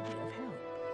be of help.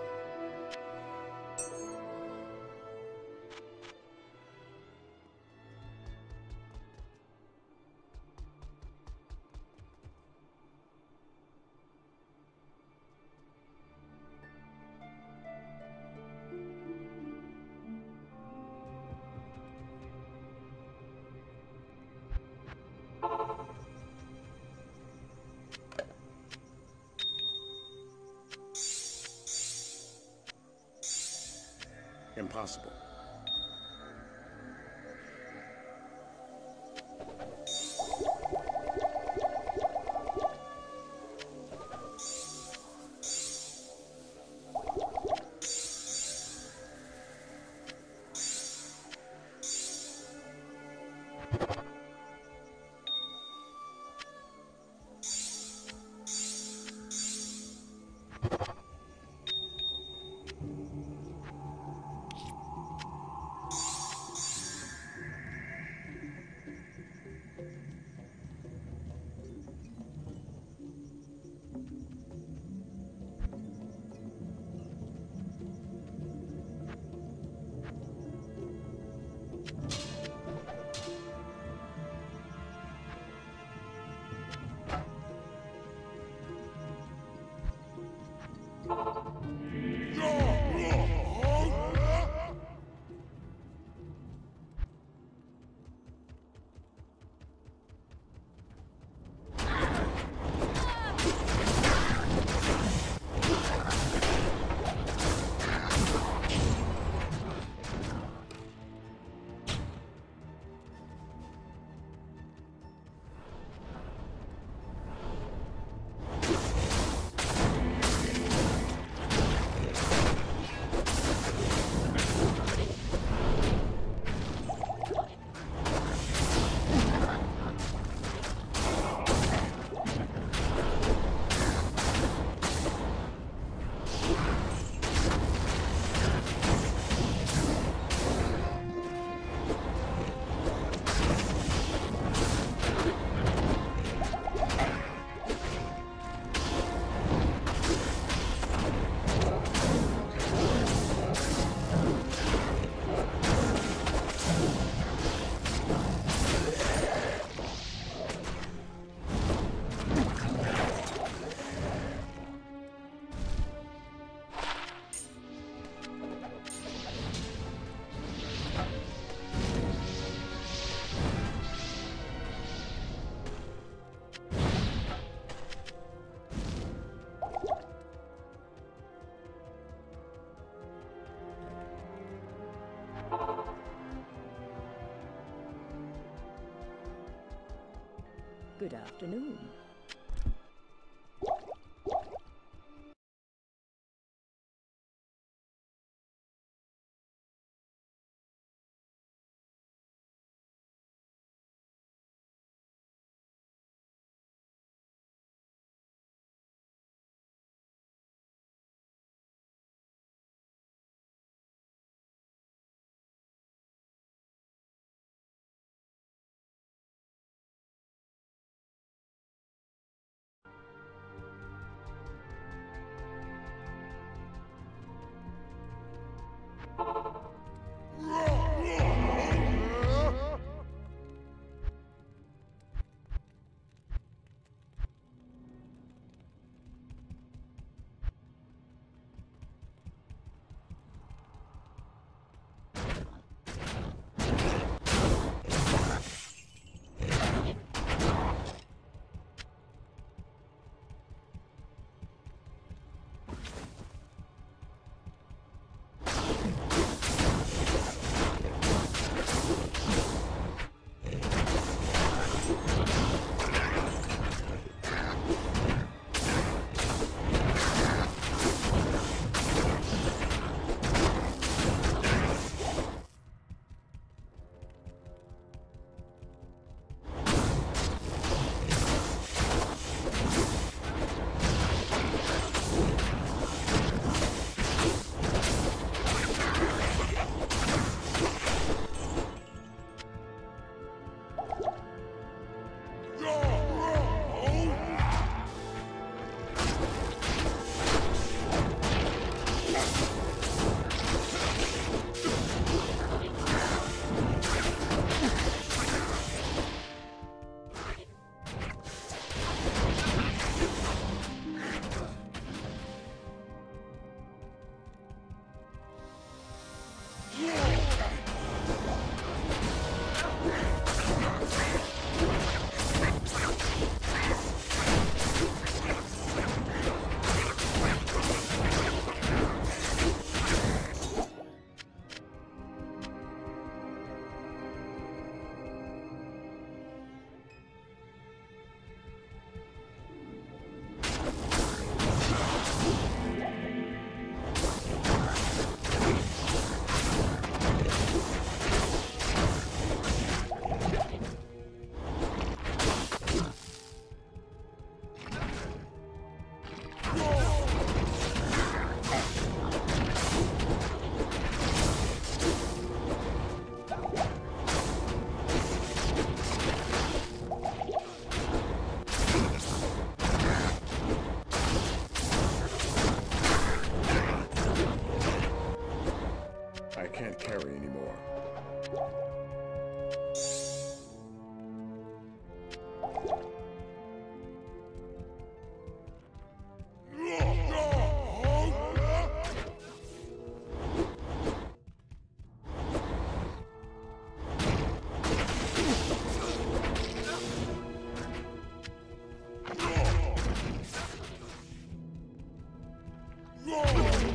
Impossible. Good afternoon.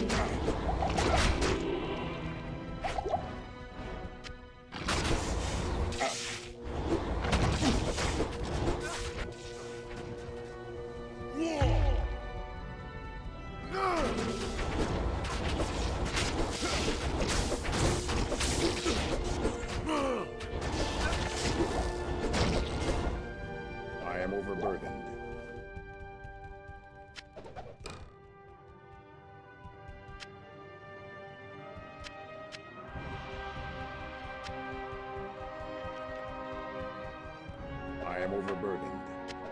I am overburdened. I am overburdened.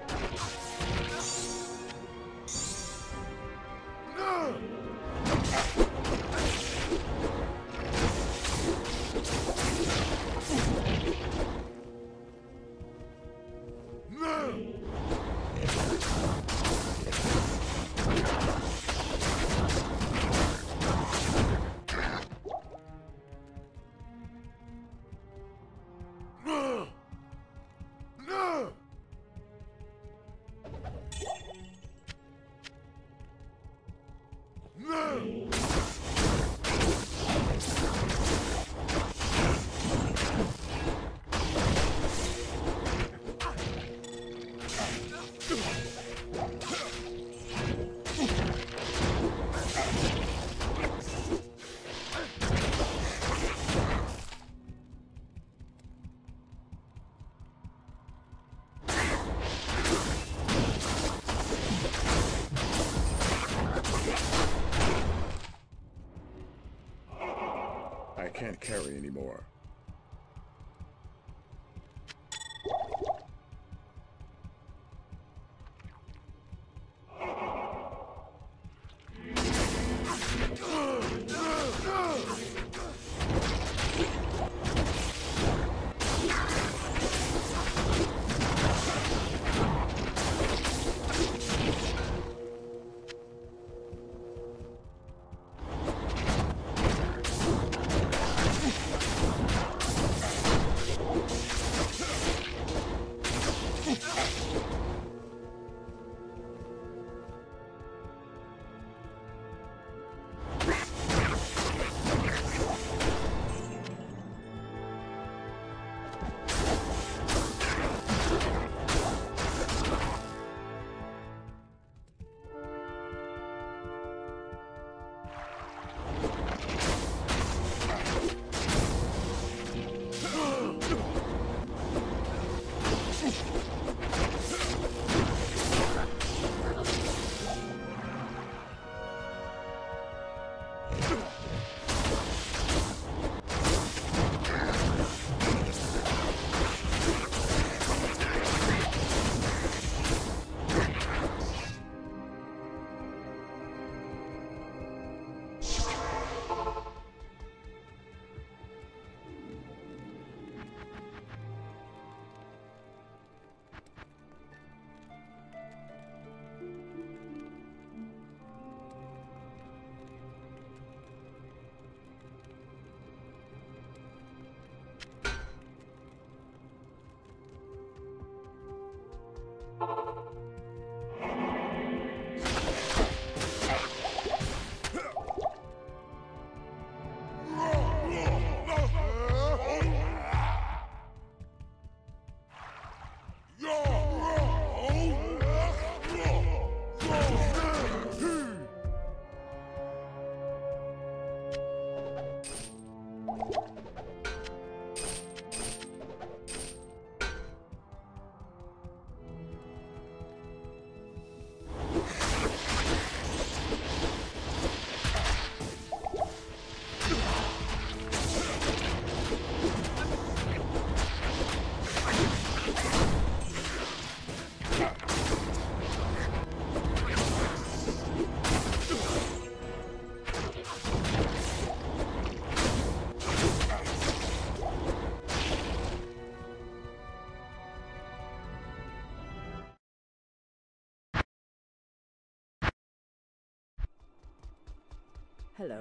I can't carry anymore. Hello.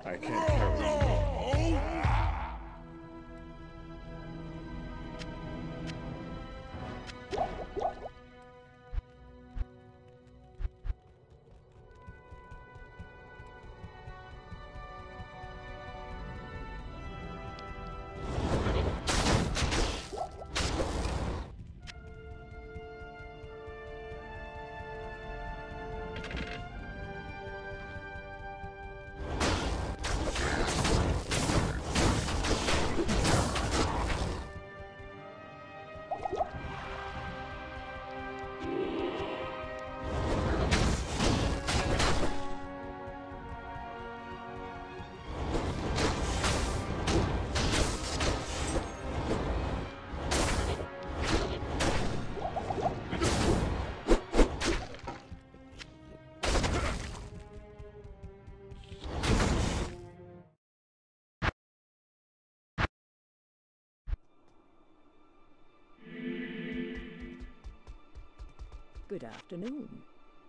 I can't carry anymore. Good afternoon.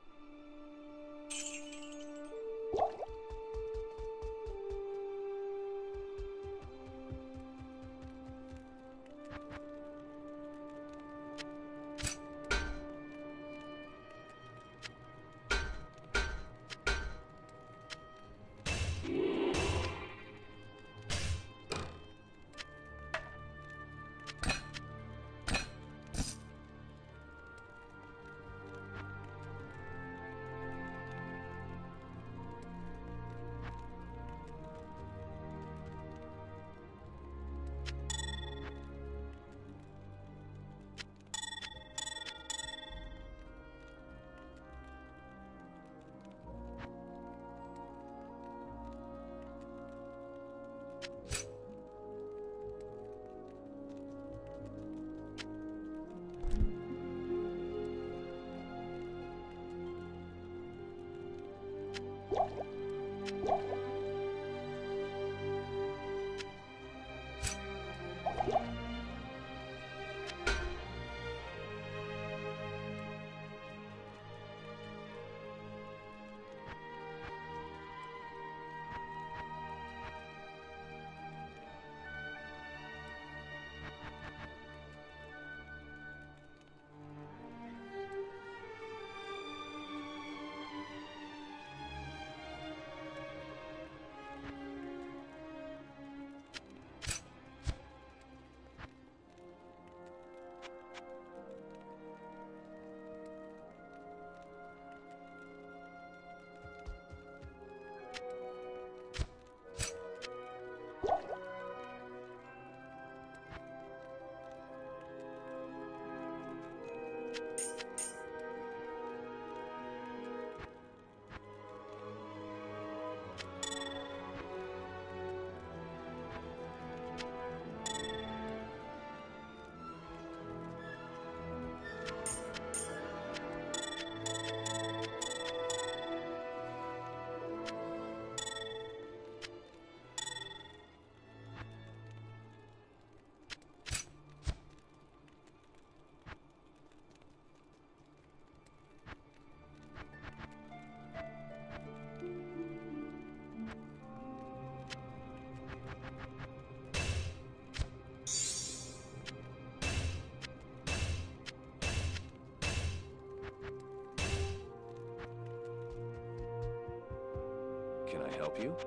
Can I help you?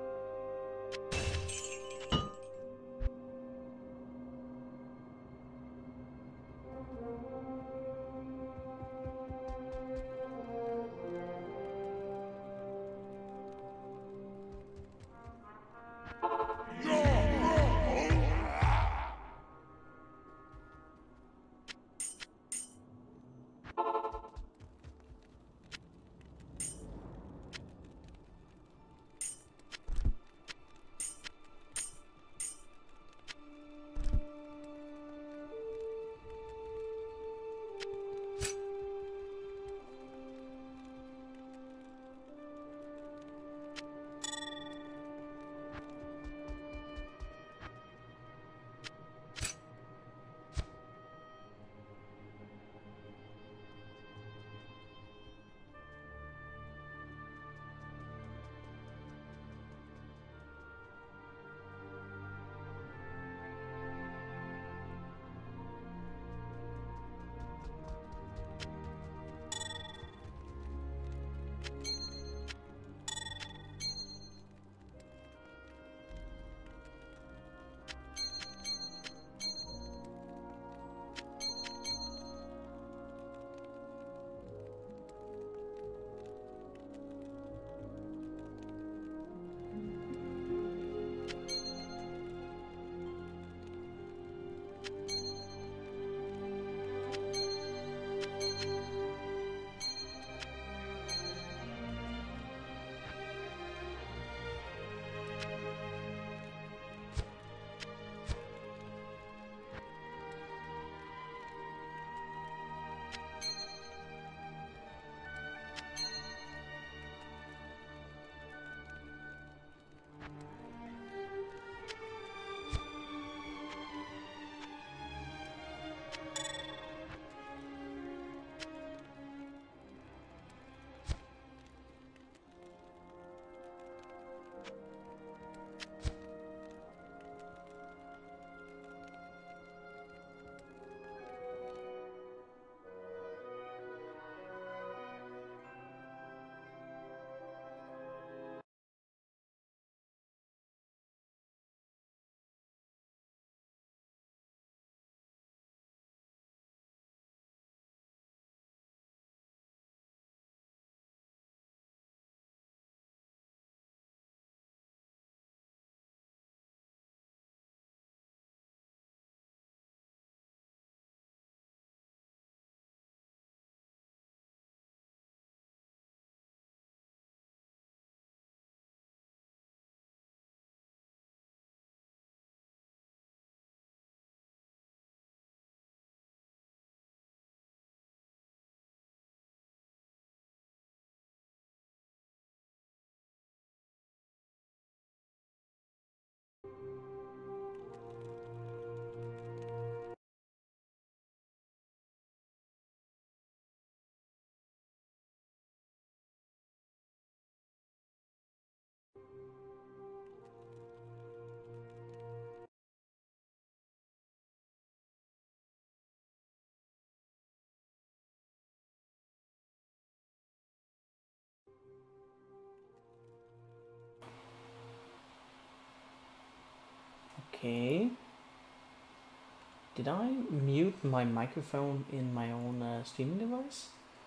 Okay. Did I mute my microphone in my own streaming device?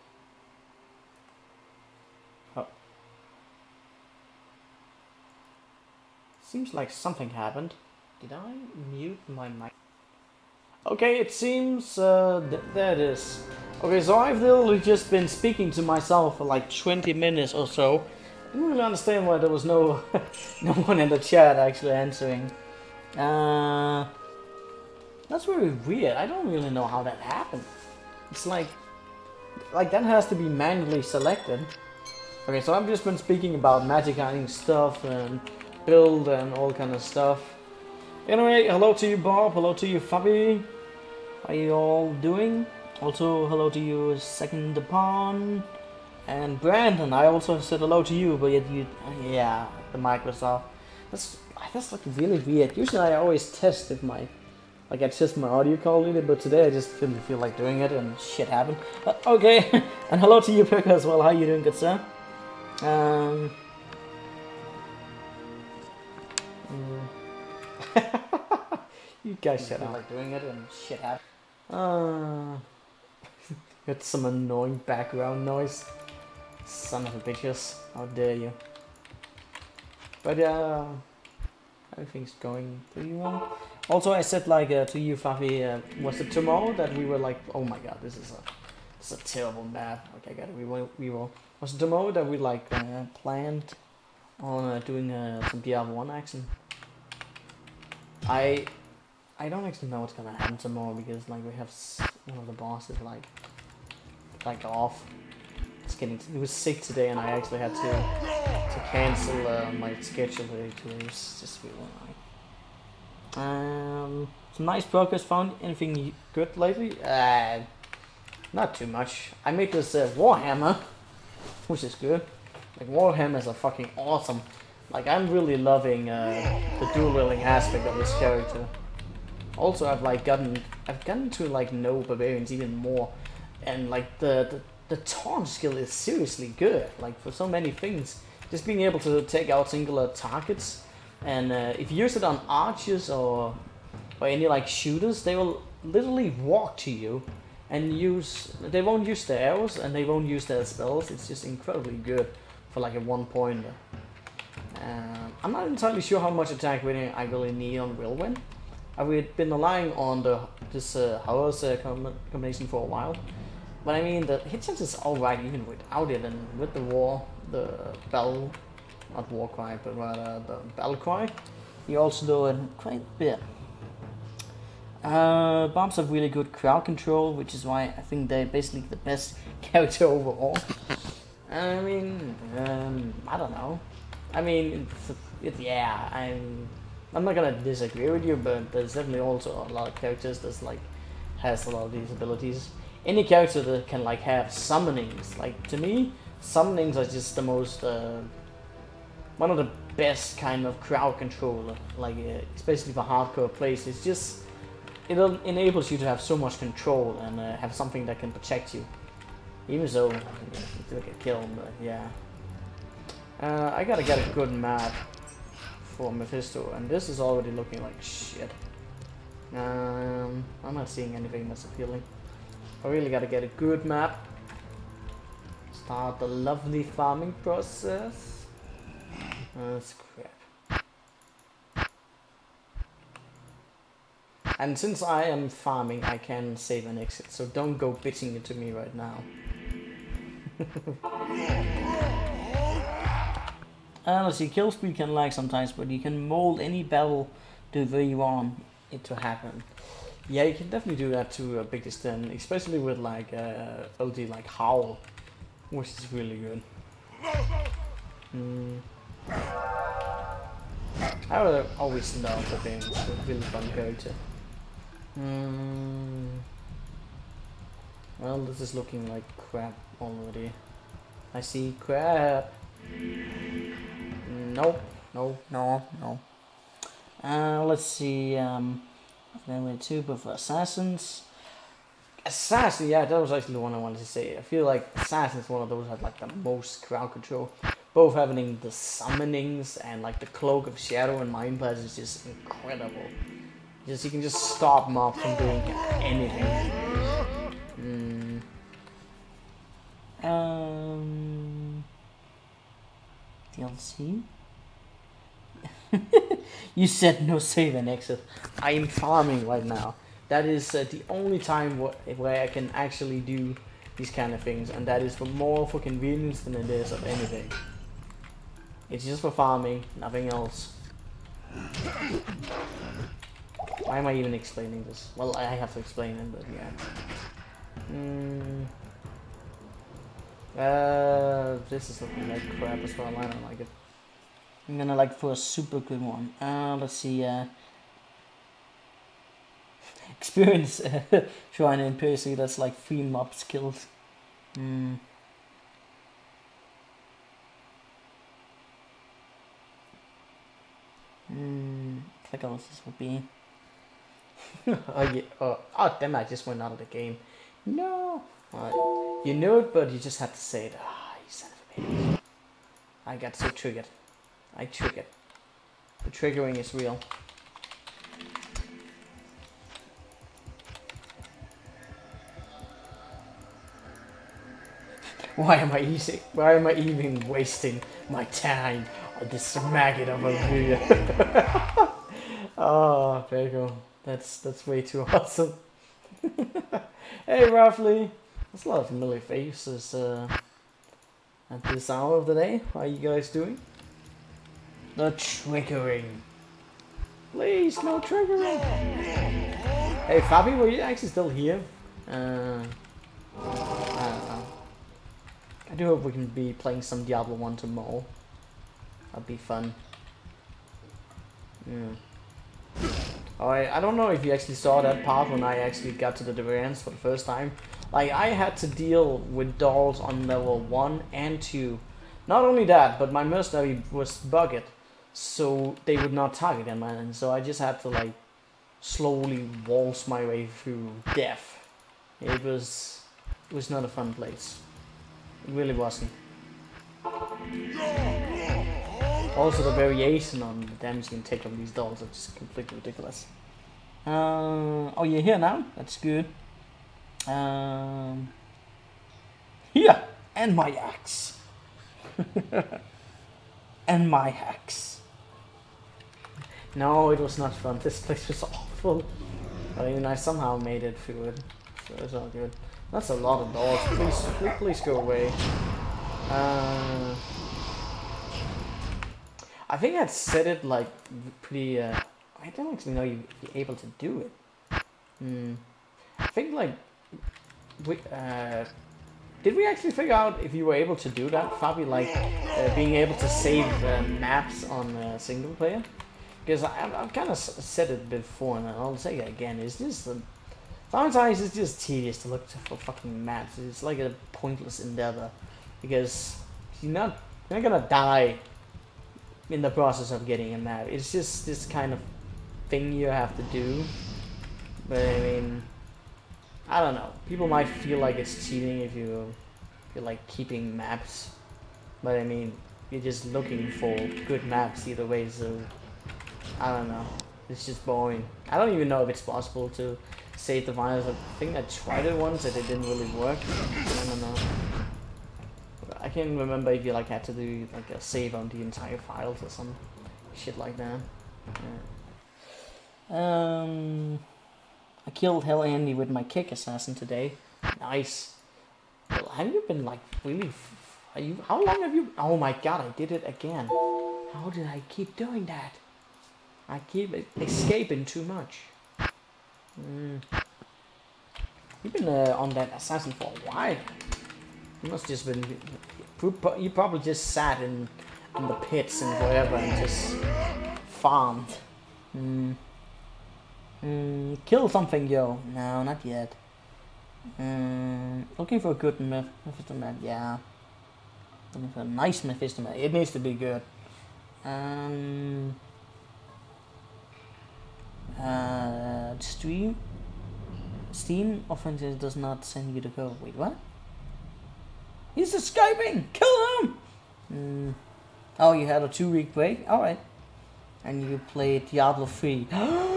Oh. Seems like something happened. Did I mute my mic? Okay, it seems there it is. Okay, so I've literally just been speaking to myself for like 20 minutes or so. I don't really understand why there was no no one in the chat actually answering. That's very weird. I don't really know how that happened. It's like that has to be manually selected. Okay, so I've just been speaking about magic ironing stuff and build and all kind of stuff. Anyway, hello to you, Bob. Hello to you, Fabi. How you all doing? Also, hello to you, Second Upon. And Brandon, I also said hello to you, but yet you, yeah, the Microsoft. That's like really weird. Usually I always test if my, like I test my audio quality, but today I just didn't feel like doing it and shit happened. Okay, and hello to you, Pekka, as well. How you doing, good sir? You guys shut up. Like doing it and shit happened. Got some annoying background noise. Son of a bitches, how dare you. But yeah, everything's going pretty well. Also, I said like to you, Fafi, was it tomorrow that we were like, oh my god, this is a terrible map. Okay, I gotta reroll. Was it tomorrow that we like planned on doing some DR1 action? I don't actually know what's gonna happen tomorrow because like we have one of the bosses like off. He was sick today, and I actually had to cancel my schedule today too. It was just really annoying. Some nice progress found. Anything good lately? Not too much. I made this Warhammer, which is good. Like Warhammers are fucking awesome. Like I'm really loving the dual wielding aspect of this character. Also, I've gotten to like know barbarians even more, and like the taunt skill is seriously good. Like for so many things, just being able to take out singular targets, and if you use it on archers or any like shooters, they will literally walk to you and they won't use their arrows and they won't use their spells. It's just incredibly good for like a one-pointer. I'm not entirely sure how much attack rating I really need on Whirlwind. I've been relying on this Horus combination for a while. But I mean, the hit chance is alright even without it, and with the battle, not war cry, but rather the battle cry, you also do it quite a bit. Bombs have really good crowd control, which is why I think they're basically the best character overall. I mean, I don't know. I mean, yeah, I'm not gonna disagree with you, but there's definitely also a lot of characters that's like has a lot of these abilities. Any character that can like have summonings, like to me, summonings are just the most one of the best kind of crowd control. Like especially for hardcore plays, it's just it enables you to have so much control and have something that can protect you. Even so, you still get killed, but yeah. I gotta get a good map for Mephisto, and this is already looking like shit. I'm not seeing anything that's appealing. I really gotta get a good map. Start the lovely farming process. That's crap. And since I am farming, I can save and exit, so don't go bitching it to me right now. Let's see, kill speed can lag sometimes, but you can mold any battle the way you want it to happen. Yeah, you can definitely do that to a big extent, especially with like LD like Howl, which is really good. I would always love the thing. It's a really fun character. Well, this is looking like crap already. I see crap. Nope, no. Let's see. Then we're two of assassins. Assassin, yeah, that was actually the one I wanted to say. I feel like assassin is one of those that have like the most crowd control. both having the summonings and like the cloak of shadow and mind blast is just incredible. Just you can just stop mobs from doing anything. DLC. You said no save and exit. I am farming right now. That is the only time where I can actually do these kind of things, and that is for more for convenience than it is of anything. It's just for farming, nothing else. Why am I even explaining this? Well, I have to explain it, but yeah. This is looking like crap as well. I don't like it. I'm gonna like for a super good one. Let's see. Experience Shrine in Percy. That's like 3 mob skills. Click else this would be. Oh, damn! I just went out of the game. No. You know it, but you just had to say it. Ah, you son of a bitch. I got so triggered. I triggered. The triggering is real. Why am I even wasting my time on this maggot of a video? Oh, Pego. That's way too awesome. Hey, Roughly. There's a lot of familiar faces at this hour of the day. How are you guys doing? The triggering. Please, no triggering. Hey, Fabi, were you actually still here? I don't know. I do hope we can be playing some Diablo 1 tomorrow. That'd be fun. Oh, I don't know if you actually saw that part when I actually got to the Deverance for the first time. Like, I had to deal with dolls on level 1 and 2. Not only that, but my mercenary was bugged, so they would not target him, and so I just had to like slowly waltz my way through death. It was not a fun place. It really wasn't. Also, the variation on the damage you can take from these dolls are just completely ridiculous. Oh, you're here now? That's good. Here! And my axe. And my axe. No, it was not fun. This place was awful. But even I somehow made it through it. So it's all good. That's a lot of dolls. Please go away. I think I'd set it like pretty. I don't actually know you'd be able to do it. I think like did we actually figure out if you were able to do that, Fabi? Like being able to save maps on single player? Because I've kind of said it before, and I'll say it again. It's just sometimes it's just tedious to look for fucking maps. It's like a pointless endeavor because you're not gonna die in the process of getting a map. It's just this kind of thing you have to do. But I mean, I don't know. People might feel like it's cheating if you're like keeping maps. But I mean, you're just looking for good maps either way. So I don't know. It's just boring. I don't even know if it's possible to save the files. I think I tried it once and it didn't really work. I don't know. I can't remember if you like had to do like a save on the entire files or some shit like that. Yeah. I killed Hell Andy with my kick assassin today. Nice. Well, have you been like really? How long have you? Oh my god! I did it again. How did I keep doing that? I keep escaping too much. You've been on that assassin for a while. You must just been. You probably just sat in the pits and wherever and just farmed. Kill something, yo. No, not yet. Looking for a good Mephisto map. Yeah. Looking for a nice Mephisto map. It needs to be good. Steam offenses does not send you to go. Wait, what? He's escaping! Kill him! Oh, you had a 2-week break? Alright. And you played Diablo 3.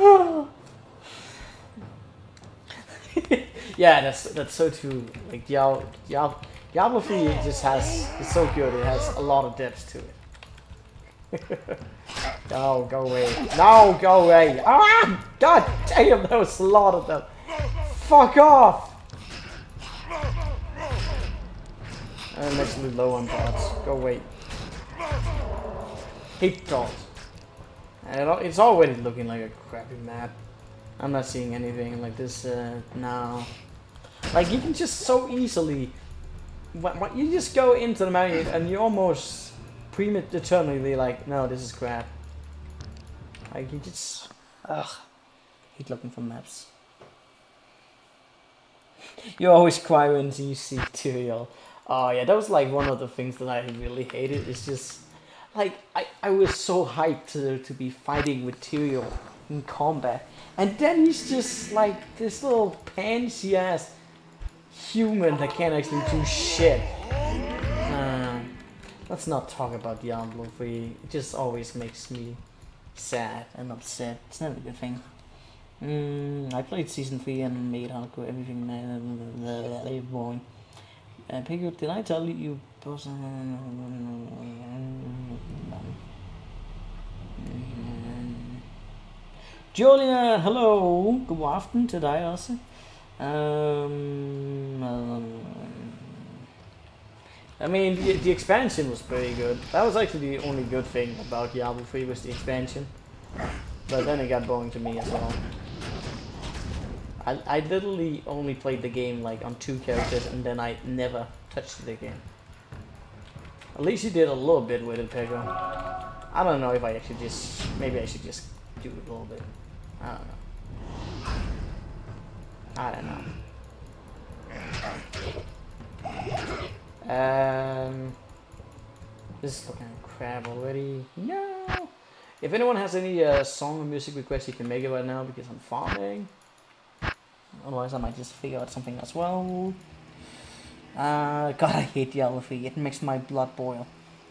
Yeah, that's so true. Like Diablo 3 just it's so good. It has a lot of depth to it. No, go away. No, go away. Ah! God damn, there was a lot of them. Fuck off! I'm actually low on dots. Go away. Hate dots. And it's already looking like a crappy map. I'm not seeing anything like this now. Like you can just so easily, you just go into the map and you almost predeterminedly like, no, this is crap. Like you just, hate looking for maps. You always cry when you see Tyrael. Oh yeah, that was like one of the things that I really hated. It's just like I was so hyped to be fighting with Tyrael in combat, and then he's just like this little pansy ass human that can't actually do shit. Let's not talk about Diablo 3. It just always makes me sad and upset. It's never a good thing. I played season 3 and made hardcore everything very boring. Pico, did I tell you Julia, hello, god aften til dig også. I mean, the expansion was pretty good. That was actually the only good thing about Diablo 3 was the expansion. But then it got boring to me as well. I literally only played the game like on 2 characters and then I never touched it again. At least you did a little bit with it, Pego. I don't know if I actually maybe I should just do it a little bit. I don't know. This is looking crap already. No! If anyone has any song or music requests, you can make it right now because I'm farming. Otherwise, I might just figure out something as well. God, I hate Diablo 3. It makes my blood boil.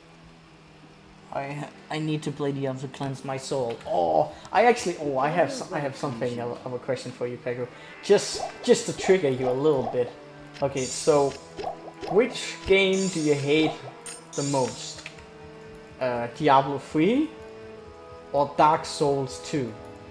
I need to play Diablo to cleanse my soul. I have something of a question for you, Pego. Just to trigger you a little bit. Okay, so which game do you hate the most? Diablo 3 or Dark Souls 2?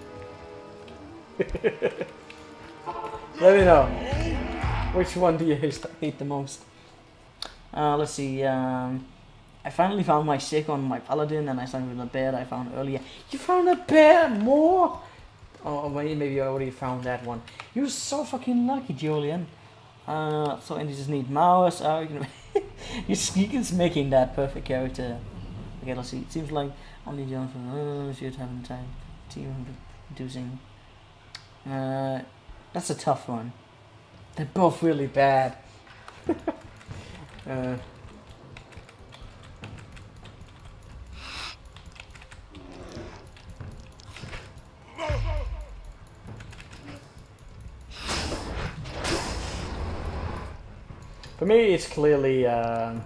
Let me know. Which one do you hate the most? Let's see. I finally found my sick on my paladin, and I started with a bear I found earlier. You found a bear more? Oh, maybe you already found that one. You're so fucking lucky, Julian. So and you just need mouse. Your sneak is making that perfect character. Okay, let's see. It seems like only John should have time. Team reducing. That's a tough one. They're both really bad. For me, it's clearly, well,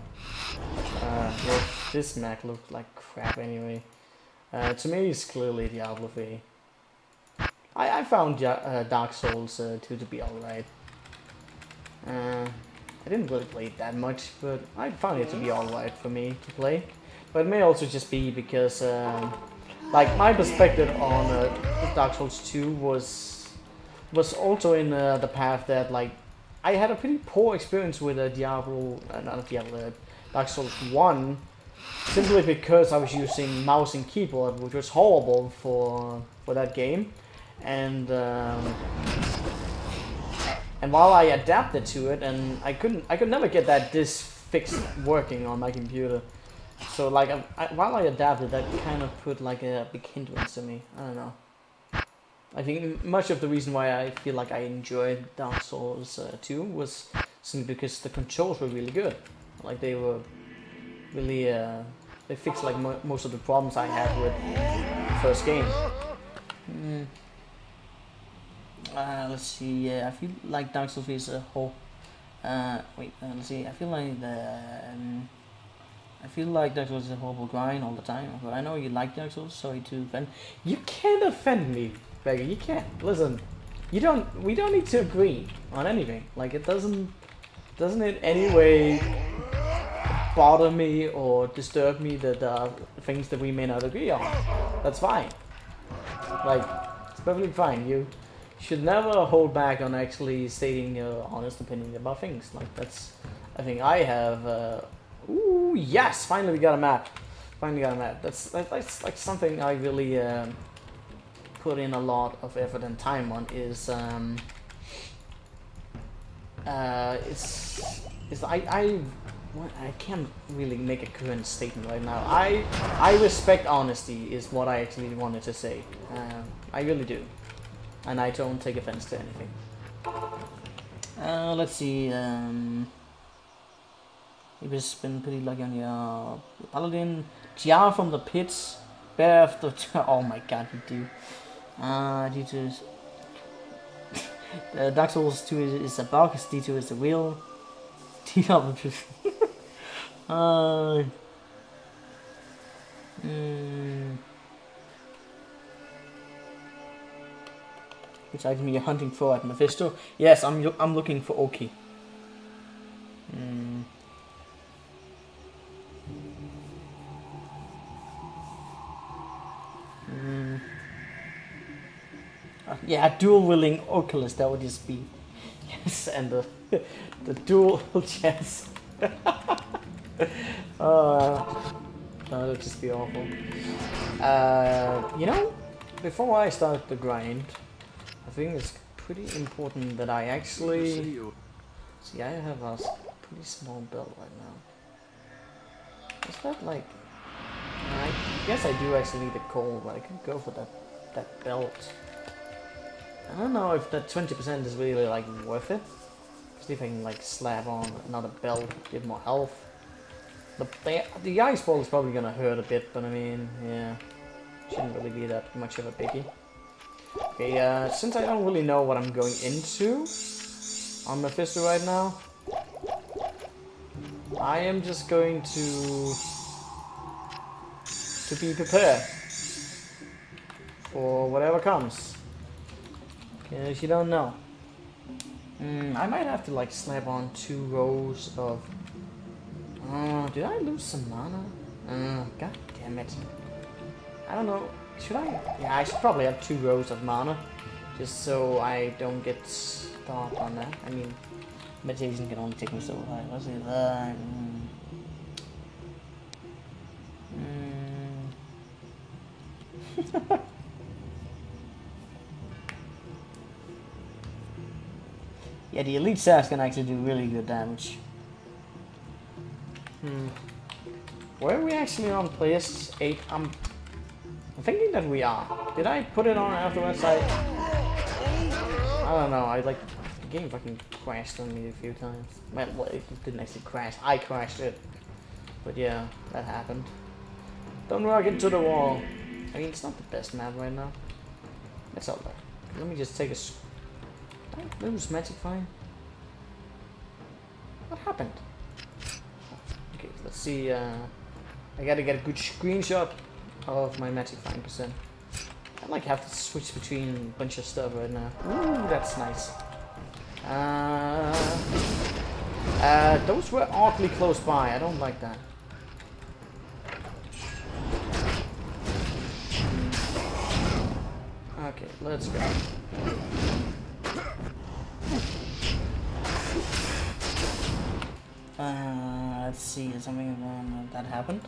this map looked like crap anyway. To me, it's clearly Diablo 3. I found Dark Souls 2 to be alright. I didn't really play it that much, but I found it to be alright for me to play. But it may also just be because, like, my perspective on Dark Souls 2 was also in the path that, like, I had a pretty poor experience with Dark Souls 1, simply because I was using mouse and keyboard, which was horrible for that game. And while I adapted to it, and I could never get that disk fixed working on my computer. So like while I adapted, that kind of put like a big hindrance to me. I don't know. I think much of the reason why I feel like I enjoyed Dark Souls 2 was simply because the controls were really good. Like they were really they fixed like most of the problems I had with the first game. Let's see. I feel like Dark Souls is a whole. Let's see. I feel like I feel like Dark Souls is a horrible grind all the time, but I know you like Dark Souls, sorry to offend. You can't offend me, Beggar, you can't. Listen, we don't need to agree on anything. Like, it doesn't in any way bother me or disturb me that there are things that we may not agree on. That's fine. Like, it's perfectly fine. You should never hold back on actually stating your honest opinion about things. Like, that's, I think I have, ooh, yes! Finally we got a map. Finally got a map. That's like something I really put in a lot of effort and time on is I can't really make a current statement right now. I respect honesty is what I actually wanted to say. I really do, and I don't take offense to anything. Let's see. You've just been pretty lucky on your paladin. Jar from the pits. Bear of the oh my god, you do. D2 is Dark Souls 2 is a bug, D2 is the wheel. D2 just Which item are you hunting for at Mephisto? Yes, I'm looking for Oki. Yeah, dual wielding Oculus, that would just be yes, and the dual chest. That would just be awful. You know, before I start the grind, I think it's pretty important that I actually see. I have a pretty small belt right now. Is that like? I guess I do actually need a coal, but I could go for that belt. I don't know if that 20% is really like worth it. See if I can like slap on another belt, get more health. The ice ball is probably gonna hurt a bit, but I mean, yeah, shouldn't really be that much of a biggie. Okay, since I don't really know what I'm going into on Mephisto right now, I am just going to be prepared for whatever comes. Because you don't know. I might have to like slap on 2 rows of... did I lose some mana? God damn it. I don't know. Should I? Yeah, I should probably have 2 rows of mana. Just so I don't get stuck on that. I mean, meditation can only take me so high. Let's see that. Yeah, the elite sass can actually do really good damage. Were we actually on place 8? I'm thinking that we are. Did I put it on afterwards? I don't know. The game fucking crashed on me a few times. Well, it didn't actually crash. I crashed it. But yeah, that happened. Don't rock into the wall. I mean, it's not the best map right now. That's all right. Let me just take a... Did I lose Magic Fine? What happened? Okay, let's see. I gotta get a good screenshot of my Magic Fine percent. I have to switch between a bunch of stuff right now. Ooh, that's nice. Those were awfully close by. I don't like that. Okay, let's go. Let's see, is something that happened?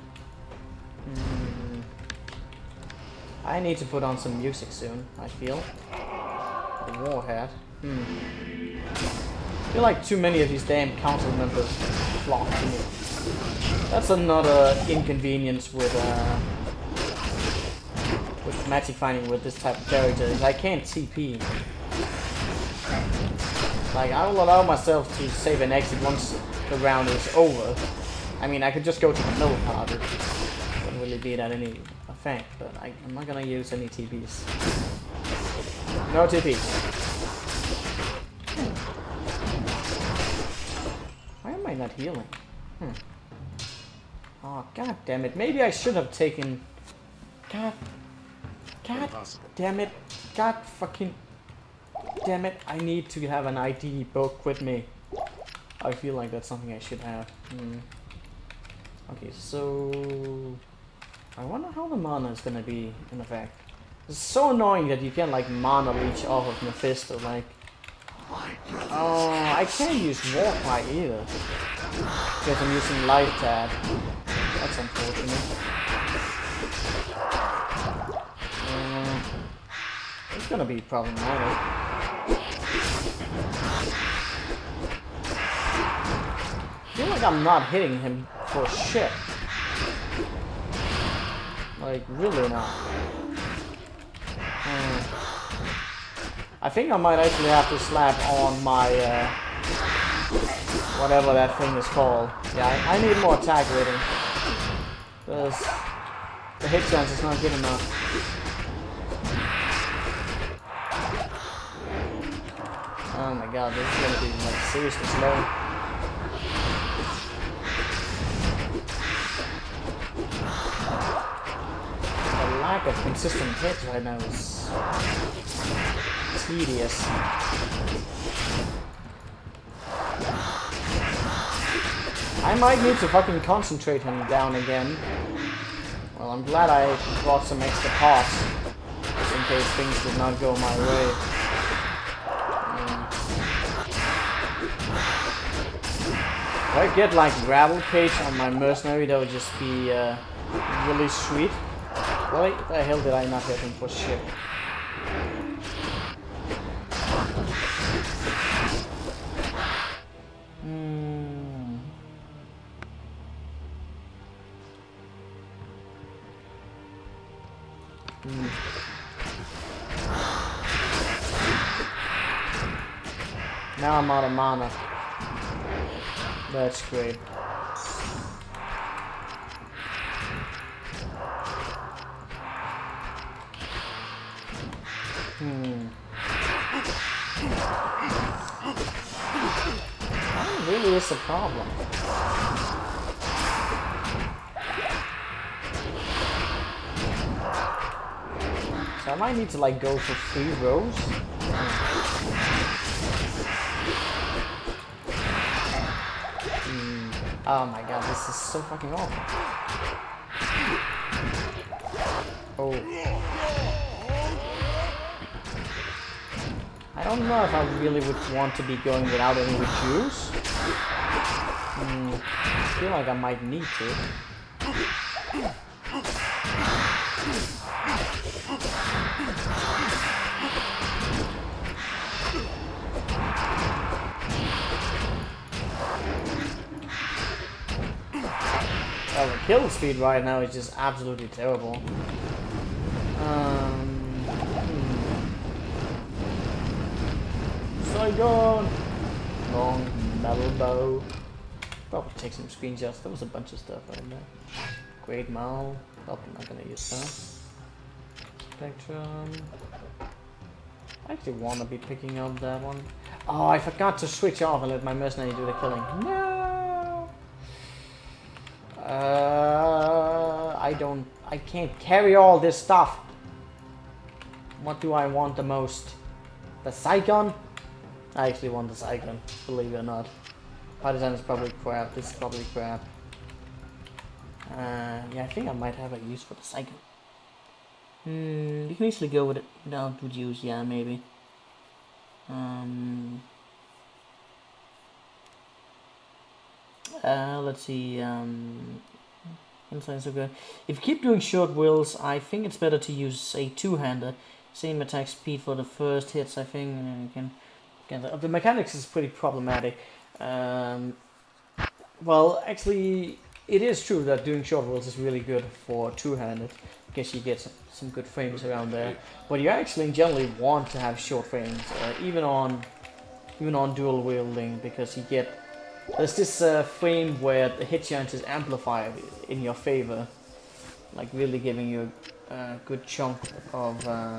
I need to put on some music soon, I feel. A war hat. I feel like too many of these damn council members flock to me. That's another inconvenience with magic finding with this type of character is I can't TP. Like, I will allow myself to save an exit once the round is over. I mean, I could just go to the middle part. It wouldn't really be that any effect, but I'm not gonna use any TPs. No TPs. Why am I not healing? Oh, god damn it. Maybe I should have taken... God Impossible. damn it. God fucking... Damn it. I need to have an ID book with me. I feel like that's something I should have. Okay, so... I wonder how the mana is gonna be in effect. It's so annoying that you can like mana leech off of Mephisto, like... Oh, I can't use Warcry either. Because I'm using Life Tab. That's unfortunate. It's gonna be problematic. I feel like I'm not hitting him for shit. Like, really not. I think I might actually have to slap on my, whatever that thing is called. Yeah, I need more attack rating. Because the hit chance is not good enough. Oh my god, this is gonna be like seriously slow. The lack of consistent hits right now is tedious. I might need to fucking concentrate him down again. Well, I'm glad I brought some extra parts, just in case things did not go my way. If I get like gravel cage on my mercenary, that would just be really sweet. Why the hell did I not hit him for shit? Now I'm out of mana. That's great. That really is a problem. So I might need to like go for 3 rows. Oh my god, this is so fucking awful. Oh. I don't know if I really would want to be going without any reduce. I feel like I might need to. Well, the kill speed right now is just absolutely terrible. Saigon! Long metal bow. Probably take some screenshots. There was a bunch of stuff right there. Great Maul. Probably not gonna use that. Spectrum. I actually want to be picking up that one. Oh, I forgot to switch off and let my mercenary do the killing. No! I can't carry all this stuff. What do I want the most? The Saigon? I actually want the Saigon, believe it or not. Partisan is probably crap, this is probably crap. Yeah, I think I might have a use for the Saigon. You can easily go with it without reduce, yeah, maybe. Let's see, so good. If you keep doing short wills, I think it's better to use a two-hander. Same attack speed for the first hits, I think, and then you can the mechanics is pretty problematic. Well, actually, it is true that doing short wills is really good for two-handed, because you get some good frames around there. But you actually generally want to have short frames, even on dual wielding, because you get there's this frame where the hit chance is amplified in your favor, like really giving you a good chunk of.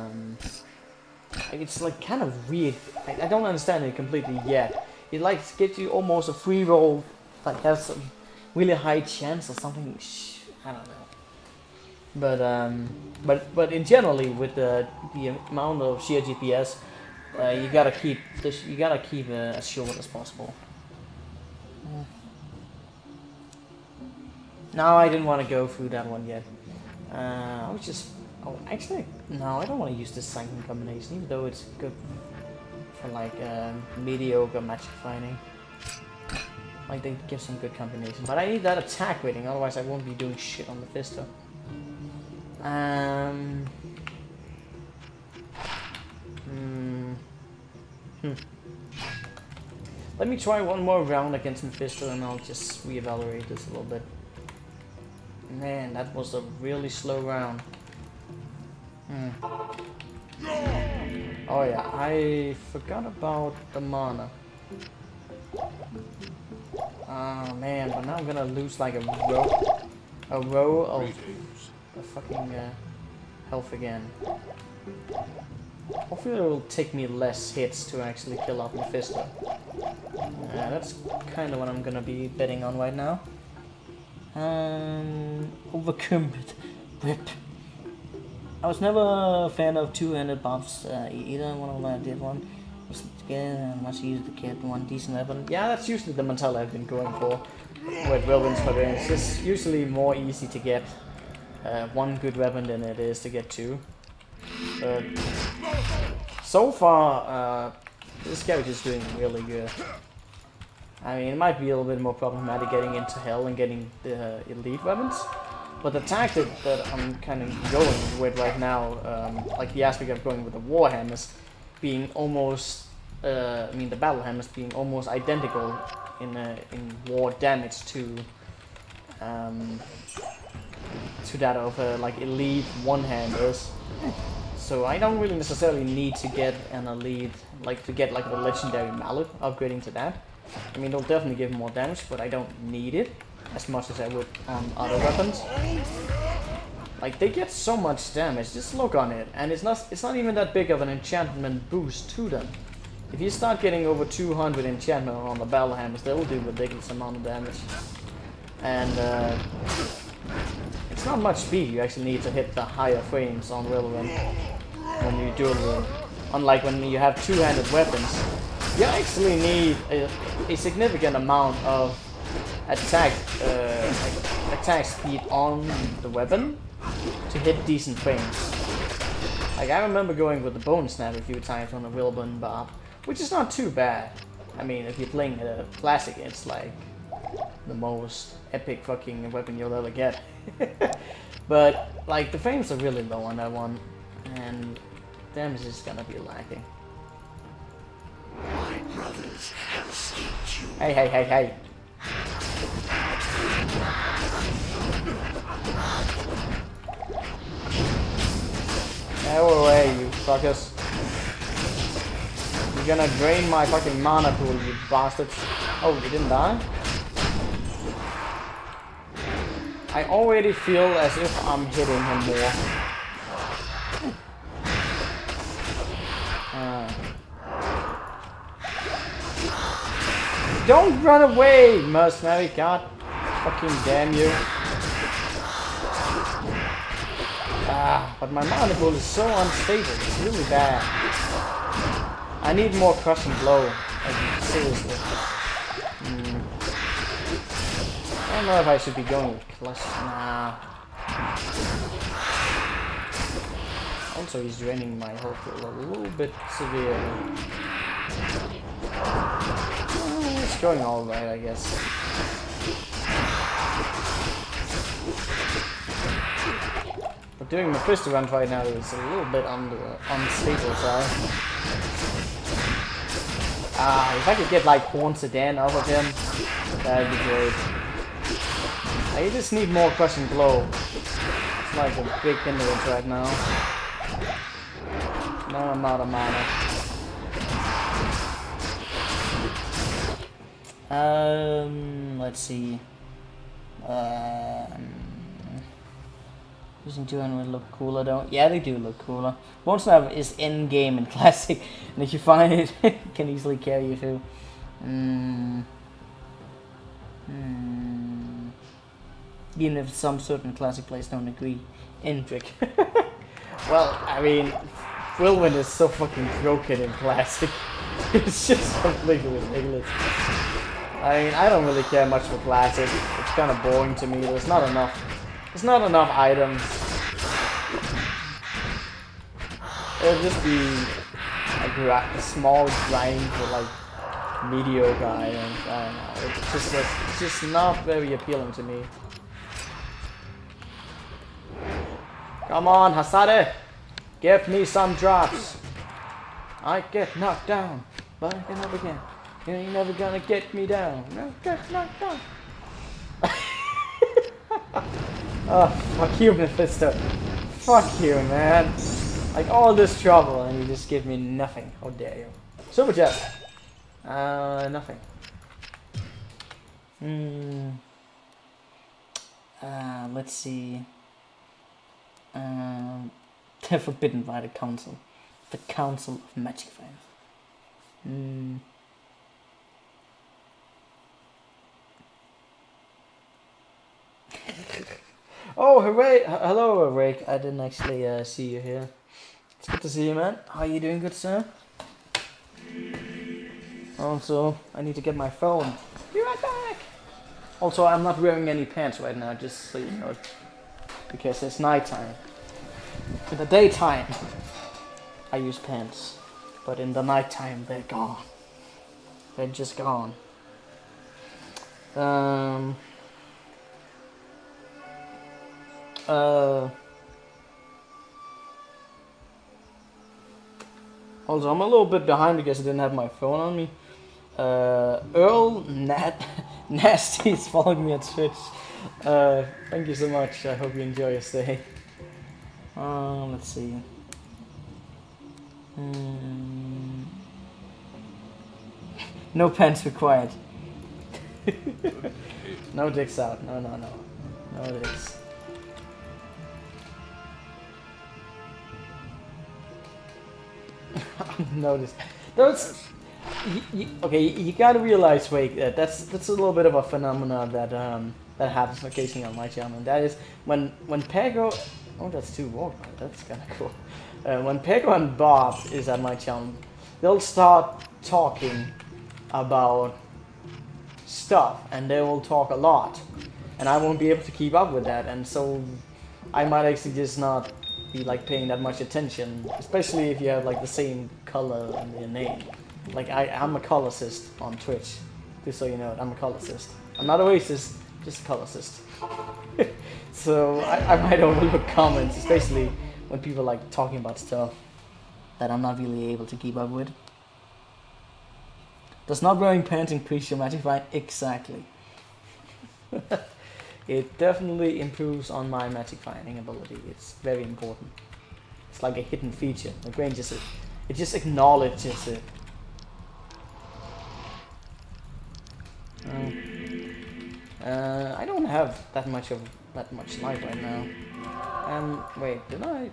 It's like kind of weird. I don't understand it completely yet. It like gives you almost a free roll, like has some really high chance or something. I don't know. But in generally with the amount of sheer GPS, you gotta keep as short as possible. No, I didn't want to go through that one yet. I was just... Oh, actually, no, I don't want to use this Sanguine combination, even though it's good for, like, mediocre magic fighting. Like, they give some good combination. But I need that attack rating, otherwise I won't be doing shit on the Fisto. Let me try one more round against Mephisto and I'll just reevaluate this a little bit. Man, that was a really slow round. Oh yeah, I forgot about the mana. Oh man, but now I'm gonna lose like a row of fucking health again. Hopefully it will take me less hits to actually kill off Mephisto. That's kind of what I'm gonna be betting on right now. Overcumbed whip. I was never a fan of two-handed buffs either. When I did one, was again I must use to get one decent weapon. Yeah, that's usually the mentality I've been going for with Whirlwind's Forbidden. It's just usually more easy to get one good weapon than it is to get two. But so far, this character is doing really good. I mean, it might be a little bit more problematic getting into Hell and getting the elite weapons, but the tactic that I'm kind of going with right now, like the aspect of going with the Warhammers being almost, I mean the Battle Hammers being almost identical in war damage to that of like elite one-handers. So I don't really necessarily need to get an elite, like to get like the legendary mallet, upgrading to that. I mean, it'll definitely give more damage, but I don't need it as much as I would on other weapons. Like, they get so much damage, just look on it, and it's not even that big of an enchantment boost to them. If you start getting over 200 enchantment on the Battle Hammers, they will do a ridiculous amount of damage. And it's not much speed you actually need to hit the higher frames on Whirlwind when you dual wield. Unlike when you have two-handed weapons, you actually need a significant amount of attack speed on the weapon to hit decent frames. Like, I remember going with the Bone Snap a few times on the Whirlwind Barb, which is not too bad. I mean, if you're playing a classic, it's like the most epic fucking weapon you'll ever get. But like, the frames are really low on that one, and damage is gonna be lacking. My brothers have escaped you. Hey, hey, hey, hey. Go away, you fuckers. You're gonna drain my fucking mana pool, you bastards. Oh, you didn't die? I already feel as if I'm hitting him more. Don't run away, mercenary! God fucking damn you. But my mana pool is so unstable, it's really bad. I need more crushing blow, like, seriously. I don't know if I should be going with Clutch. Nah. Also, he's draining my health pool a little bit severely. It's going alright, I guess. But doing Mephisto run right now is a little bit on the unstable side. If I could get like Horn Sedan off of him, that'd be great. I just need more crushing blow. It's like a big hindrance right now. Now I'm out of mana. Let's see. Using 200 would look cooler, don't? Yeah, they do look cooler. Bone Snap is in game in Classic, and if you find it, it can easily carry you through. Even if some certain classic players don't agree. Indrik. Well, I mean, Whirlwind is so fucking broken in classic. It's just completely ridiculous. I mean, I don't really care much for classic. It's kind of boring to me. There's not enough items. It'll just be a small grind for like mediocre items. I don't know. It's just not very appealing to me. Come on, Hasade! Give me some drops! I get knocked down, but I can up again. You ain't never gonna get me down. No, get knocked down. Oh, fuck you, Mephisto. Fuck you, man. Like all this trouble and you just give me nothing. How dare you? Super Jet. Nothing. Let's see. The Forbidden by the Council. The Council of Magic Fans. Oh, hooray! Hello, Rake. I didn't actually see you here. It's good to see you, man. How are you doing, good sir? Also, I need to get my phone. Be right back! Also, I'm not wearing any pants right now, just so you know. Because it's nighttime. In the daytime, I use pants. But in the nighttime, they're gone. They're just gone. Also, I'm a little bit behind because I didn't have my phone on me. Earl Nasty is following me on Twitch. Thank you so much. I hope you enjoy your stay. Let's see. No pants required. No dicks out. No. No dicks. Notice. Okay, you gotta realize, Wake, that's a little bit of a phenomenon that happens occasionally on my channel, and that is when Pego. Oh, that's too warm. That's kind of cool. When Pego and Bob is at my channel, they'll start talking about stuff, and they will talk a lot, and I won't be able to keep up with that, and so I might actually just not be like paying that much attention, especially if you have like the same color in your name. Like I'm a colorist on Twitch, just so you know. I'm a colorist. I'm not a racist, just a colorist. So I might overlook comments, especially when people like talking about stuff that I'm not really able to keep up with. Does not wearing pants increase your magic find? Exactly. It definitely improves on my magic finding ability. It's very important. It's like a hidden feature. The brain just it just acknowledges it. I don't have that much life right now. Wait, did I?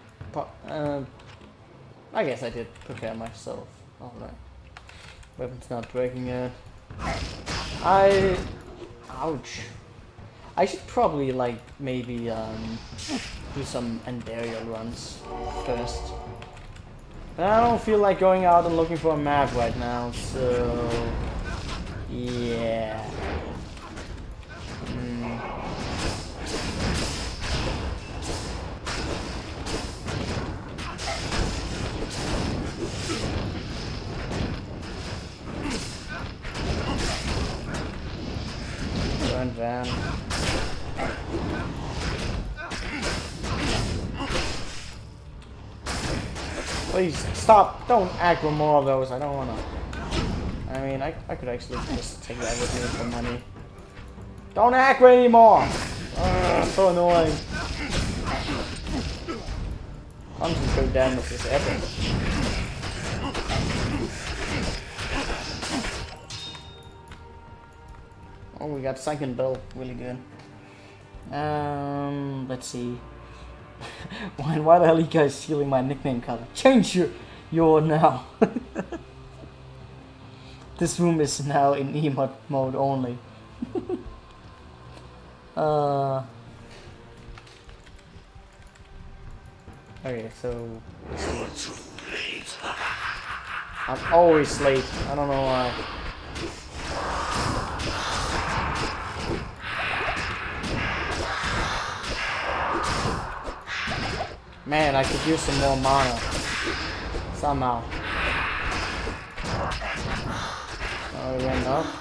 I guess I did prepare myself. All right. Weapon's not breaking yet. Ouch. I should probably like maybe do some Andariel runs first. But I don't feel like going out and looking for a map right now, so yeah. Run down. Please stop! Don't aggro more of those. I don't wanna. I mean, I could actually just take that with me for money. Don't aggro anymore! So annoying. Concentrate damage is epic. Oh, we got second bill, really good. Let's see. Why the hell are you guys stealing my nickname color? Change your now. This room is now in emote mode only. Okay, so You're too late. I'm always late. I don't know why. Man, I could use some more mana. Somehow. Oh, we went up.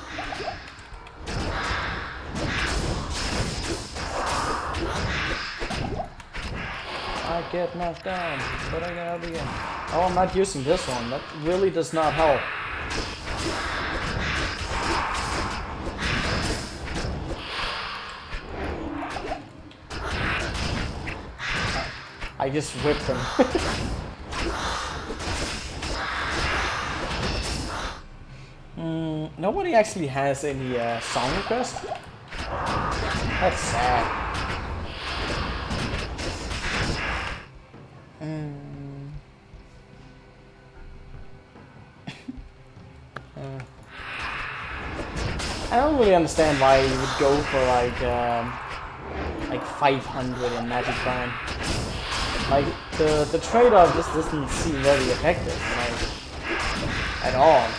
I get knocked down, but I get up again. Oh, I'm not using this one. That really does not help. I just whipped him. Nobody actually has any song requests. That's sad. I don't really understand why you would go for like 500 in Magic Prime. Like the trade-off just doesn't seem very effective, like at all.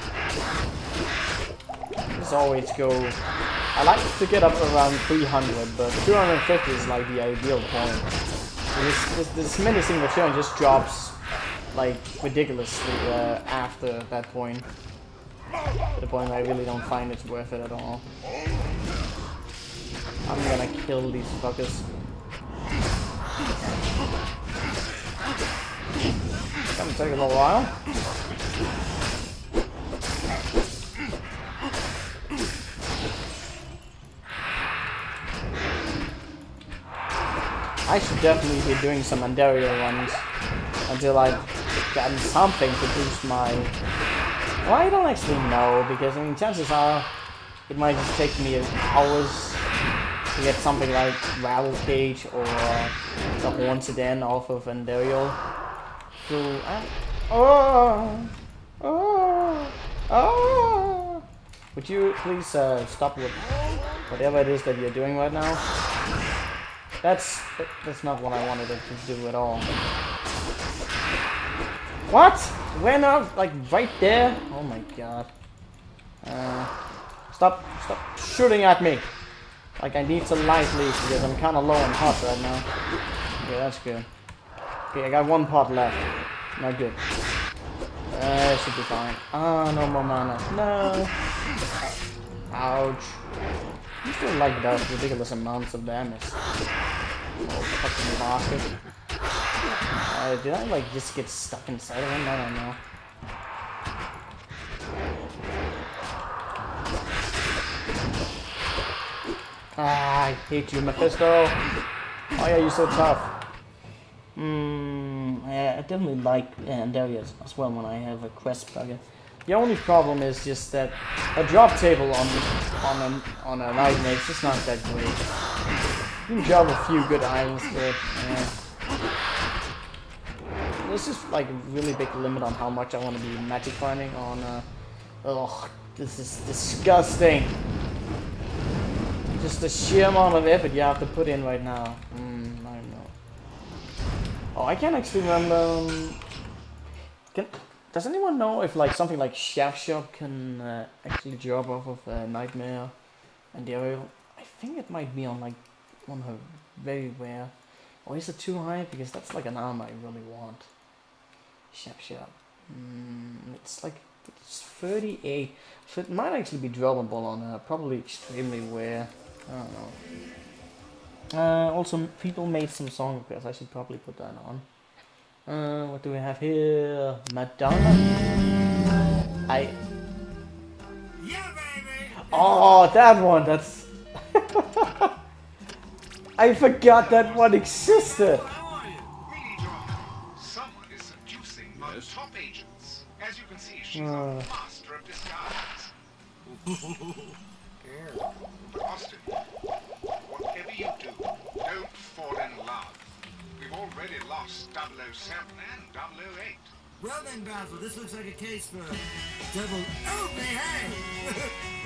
Just always go. I like to get up around 300, but 250 is like the ideal point. This menacing return just drops like ridiculously after that point. To the point where I really don't find it's worth it at all. I'm gonna kill these fuckers. It's gonna take a little while. I should definitely be doing some Andario runs until I've gotten something to boost my... Well, I don't actually know, because I mean, chances are it might just take me hours to get something like Rattle Cage or the Horn Sedan off of Andario. So, would you please stop with whatever it is that you're doing right now? That's not what I wanted it to do at all. What? Went up like right there? Oh my god. Stop shooting at me. Like I need to light leave because I'm kinda low on hot right now. Okay, that's good. Okay, I got one pot left. Not good. Should be fine. Ah, no more mana. No. Ouch. You still like does ridiculous amounts of damage. Oh, fucking bastard. Did I like just get stuck inside of him? I don't know. Ah, I hate you, Mephisto. Why are you so tough? Yeah, I definitely like Andario as well when I have a quest plugin. The only problem is just that a drop table on a nightmare is just not that great. You can drop a few good items, but yeah. There's just like a really big limit on how much I want to be magic farming on. Ugh, this is disgusting. Just the sheer amount of effort you have to put in right now. I don't know. Oh, I can't actually remember. Does anyone know if like something like Chef Shop can actually drop off of Nightmare and Andario? I think it might be on like one of her very rare. Or is it too high? Because that's like an armor I really want. Chef Shop. It's like it's 38. So it might actually be droppable on probably extremely rare. I don't know. Also, people made some song requests. I should probably put that on. What do we have here? Madonna? Yeah, baby. Oh, that one! That's... I forgot that one existed! How are you? Lady Drama, someone is seducing my top agents. As you can see, she's a master of disguise. But Austin, whatever you do, don't fall in love. We've already lost 007 and 008. Well then, Basil, this looks like a case for double. Oh, hey!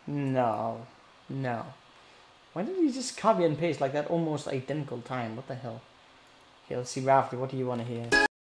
No. No. Why did you just copy and paste like that almost identical time? What the hell? Okay, let's see, Rafty, what do you want to hear?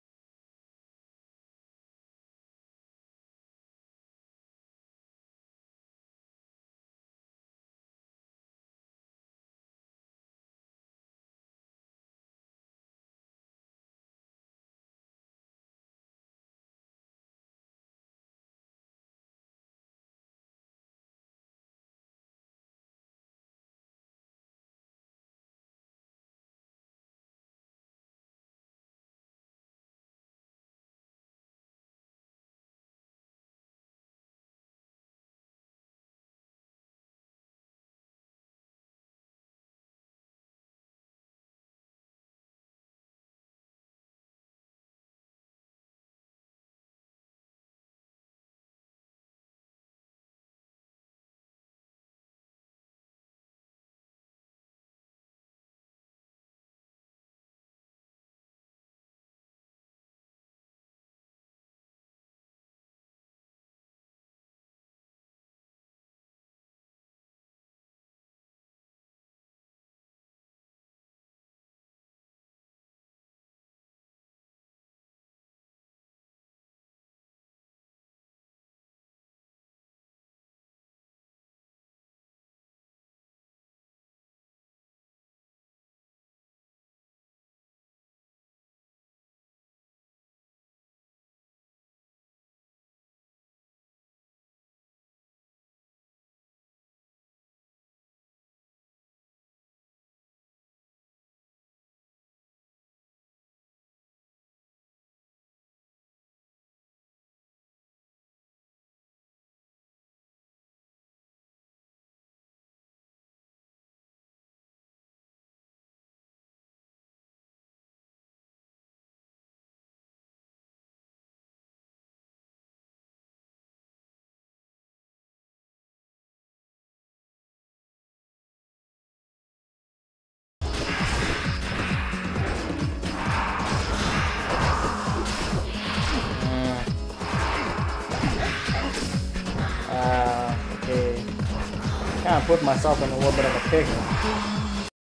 Okay. Kind of put myself in a little bit of a pickle.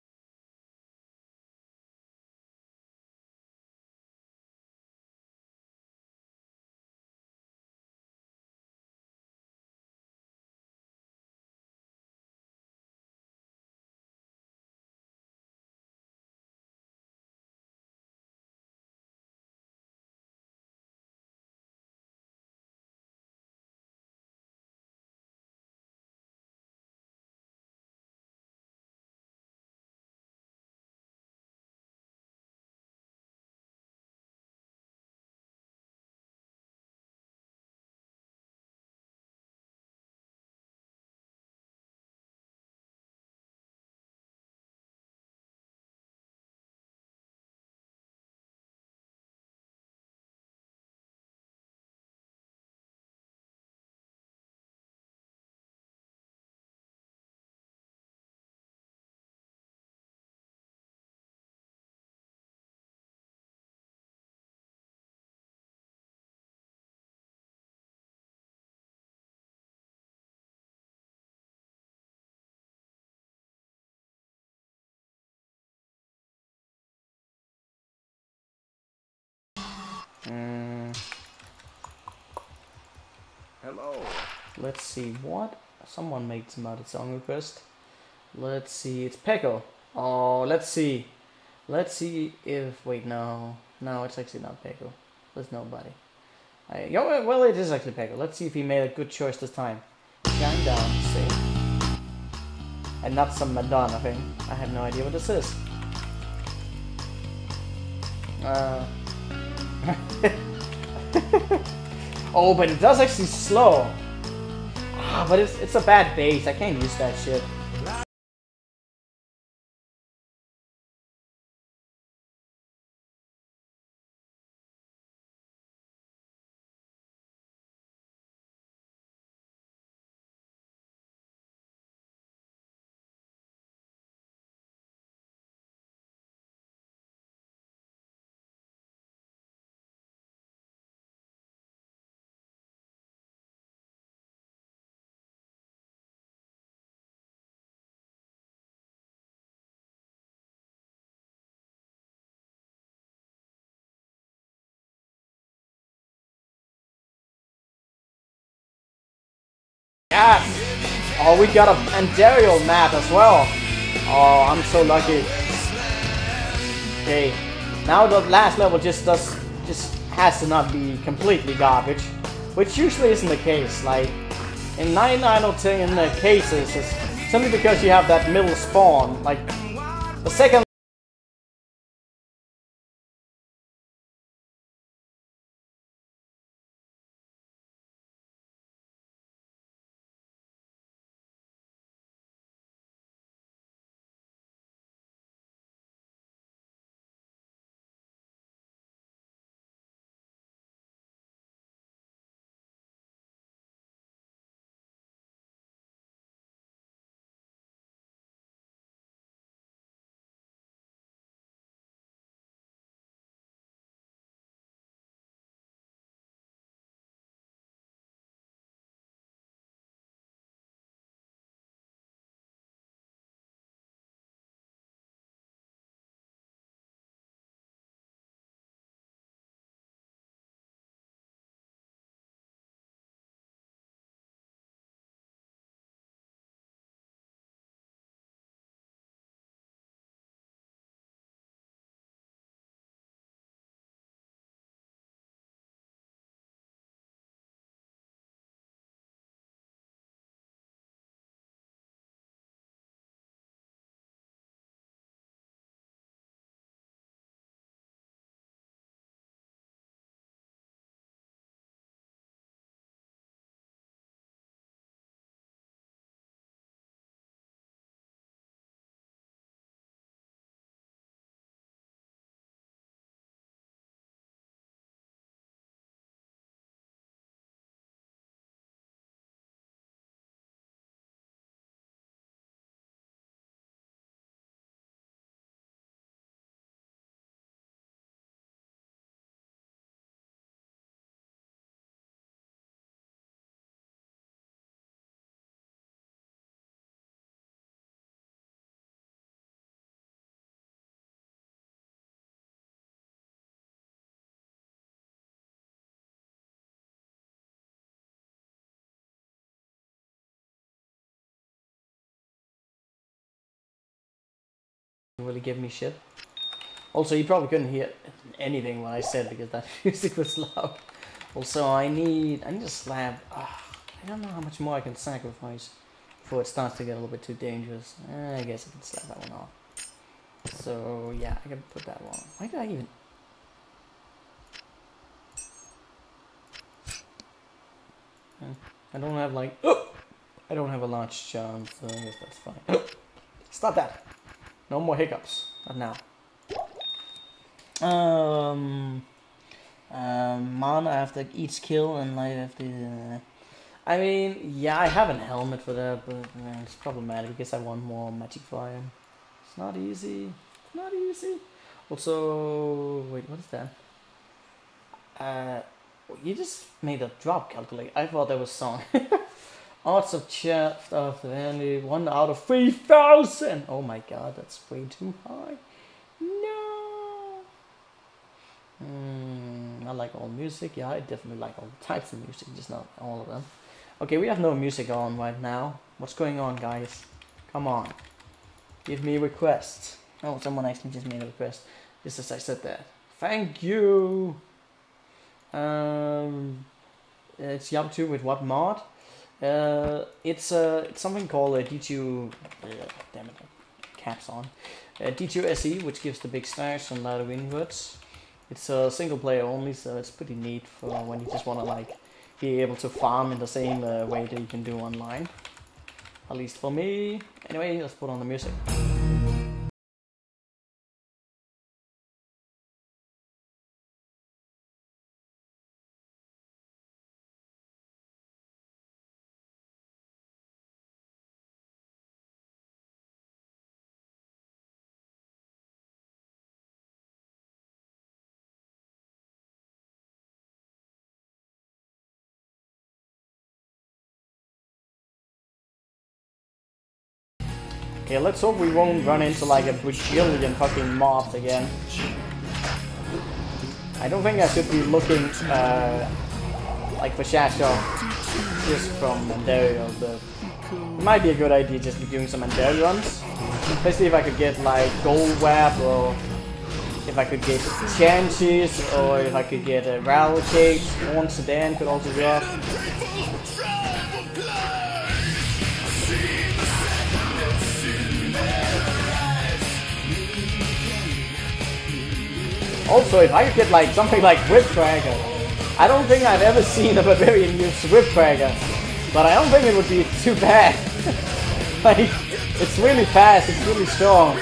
Hello. Let's see what. Someone made some other song request. Let's see. It's Peko. Oh, let's see. Let's see if. Wait, no. No, it's actually not Peko. There's nobody. Well, it is actually Peko. Let's see if he made a good choice this time. Going down, see. And not some Madonna thing. I have no idea what this is. Oh, but it does actually slow. Ah, but it's a bad bass. I can't use that shit. Yes! Oh, we got a Andariel map as well. Oh, I'm so lucky. Okay, now the last level just has to not be completely garbage, which usually isn't the case. Like in 9 out of 10 cases, it's simply because you have that middle spawn. Like the second. Really give me shit. Also, you probably couldn't hear anything what I said because that music was loud. Also, I need a slab. I don't know how much more I can sacrifice before it starts to get a little bit too dangerous. I guess I can slap that one off. So yeah, I can put that one. Why did I even? I don't have like. I don't have a large chance, so I guess that's fine. Stop that. No more hiccups. Not now. Mana after each kill and life after. I mean, yeah, I have a helmet for that, but it's problematic because I want more magic fire. It's not easy. Not easy. Also, wait, what is that? You just made a drop calculate. I thought that was song. Odds of chest of the value 1 out of 3,000. Oh my god, that's way too high. No. I like all music. Yeah, I definitely like all types of music, just not all of them. Okay, we have no music on right now. What's going on, guys? Come on. Give me requests. Oh, someone actually just made a request. Just as I said that. Thank you. It's Yab2 with what mod? It's something called D2. Damn it, caps on. D2 SE, which gives the big stars and a lot of inverts. It's a single player only, so it's pretty neat for when you just want to like be able to farm in the same way that you can do online. At least for me. Anyway, let's put on the music. Okay, let's hope we won't run into like a bajillion fucking mobs again. I don't think I should be looking like for Shasho. just from Mandaria, but it might be a good idea just be doing some Mandaria runs. Especially if I could get like Gold Web, or if I could get Chances, or if I could get a Rattle Cage. One Sedan could also drop. Also, if I could get like something like Whip Tracker, I don't think I've ever seen a Barbarian use Whip Tracker, but I don't think it would be too bad. Like, it's really fast, it's really strong.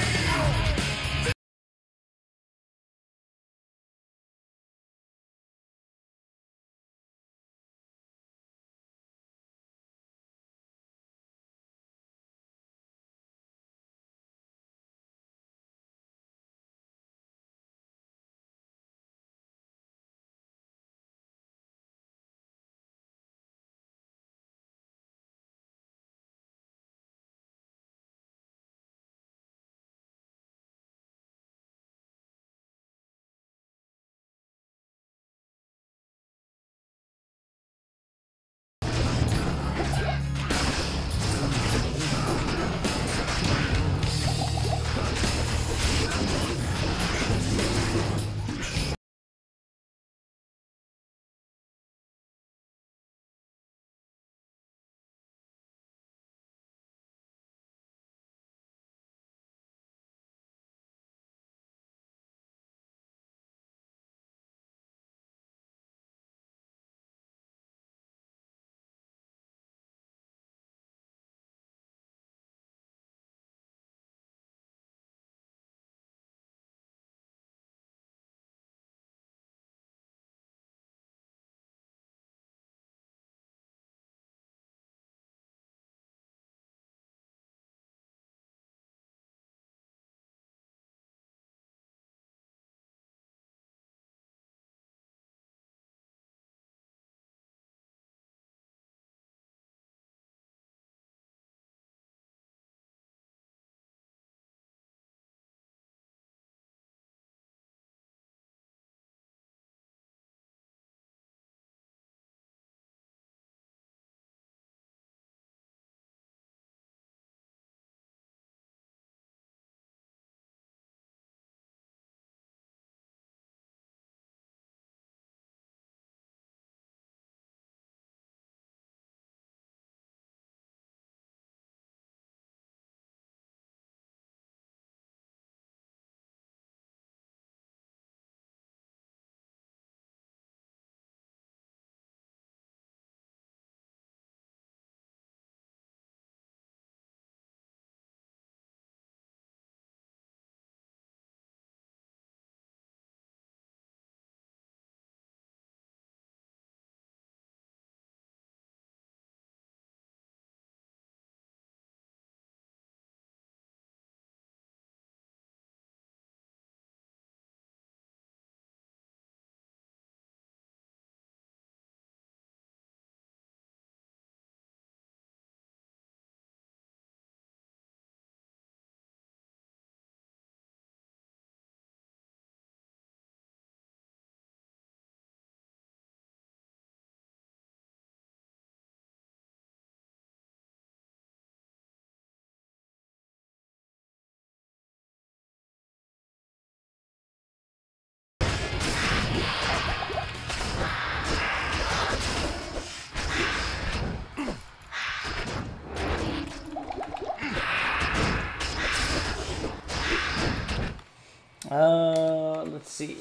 Let's see.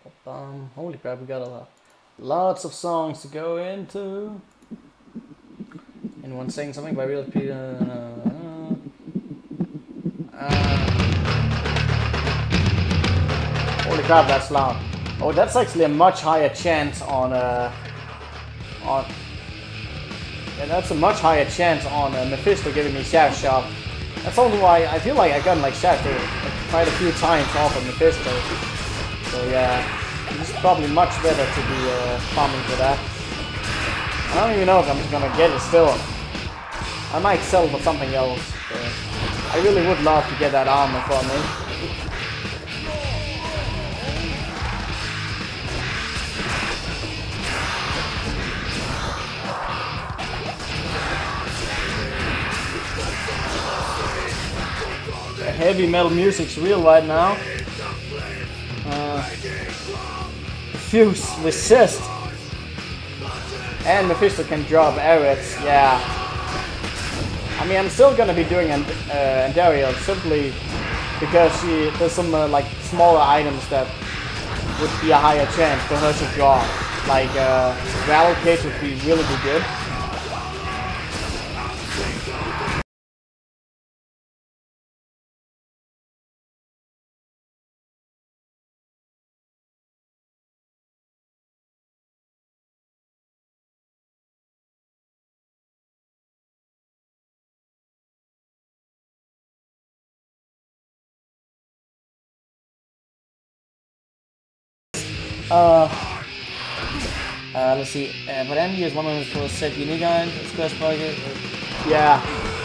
Holy crap, we got lots of songs to go into. Anyone saying something by Real Peter? Holy crap, that's loud. Oh, that's actually a much higher chance on yeah, that's a much higher chance on Mephisto giving me Shaft Shot. That's only why I feel like I got like shafted quite a few times off of Mephisto. So yeah, it's probably much better to be farming for that. I don't even know if I'm gonna get it still. I might sell for something else. I really would love to get that armor from me. heavy metal music's real right now. Fuse, resist. And Mephisto can drop arrows, yeah. I mean, I'm still gonna be doing Andariel simply because there's some like smaller items that would be a higher chance for her to draw. Like Rattle Cage would be really good. Let's see. Hvordan gives 100 for set unique iron, square sparker. Yeah.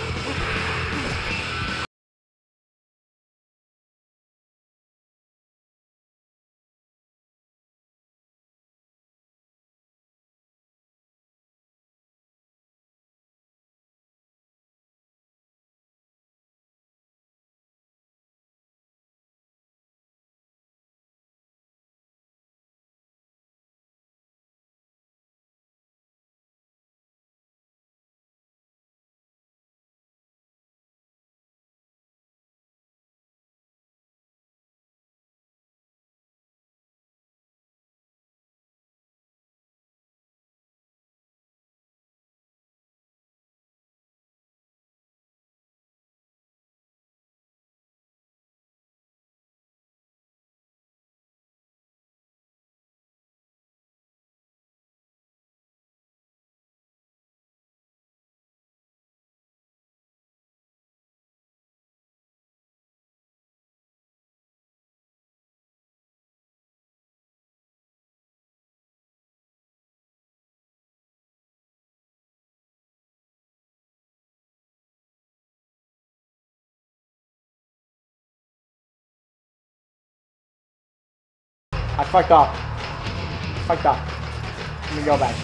I fucked up. Fucked up. Let me go back.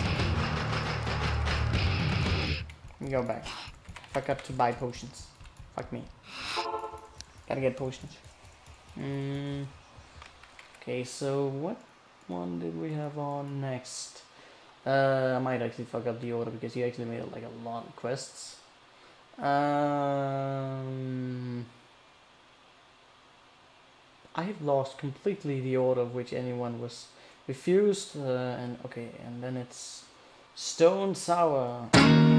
Let me go back. I forgot to buy potions. Fuck me. Gotta get potions. Okay, so what one did we have on next? I might actually fuck up the order because you actually made like a lot of quests. I have lost completely the order of which anyone was refused, and okay, and then it's Stone Sour.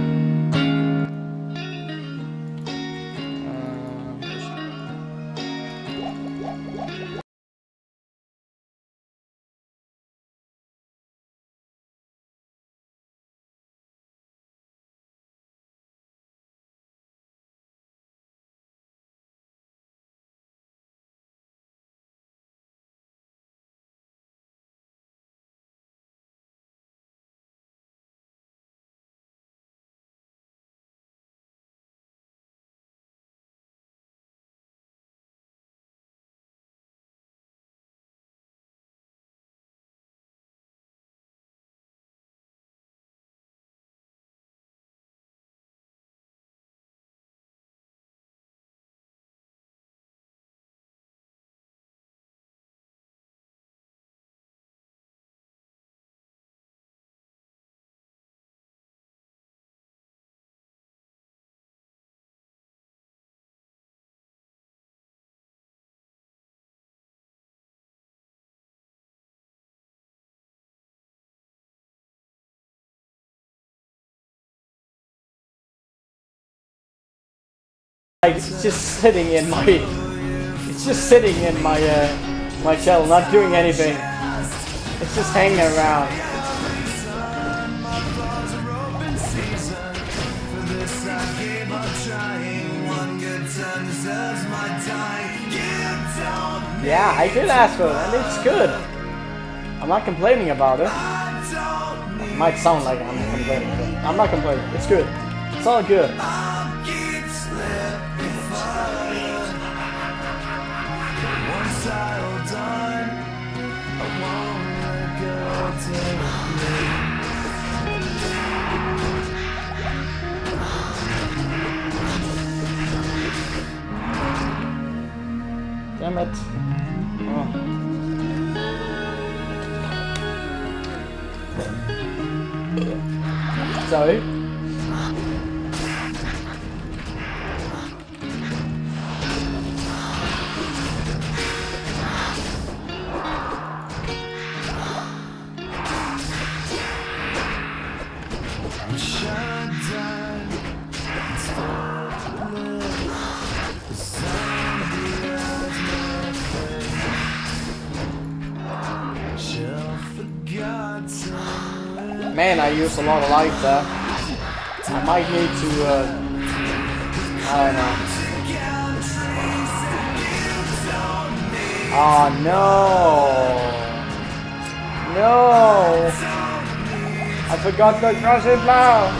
Like, it's just sitting in my my shell, not doing anything. It's just hanging around. Yeah, I did ask for it, and it's good. I'm not complaining about it. It might sound like I'm complaining, but I'm not complaining. It's good. It's all good. Damn it. Oh. Sorry. Man, I use a lot of life there. I might need to, I don't know. Oh no! No! I forgot the crushing blow!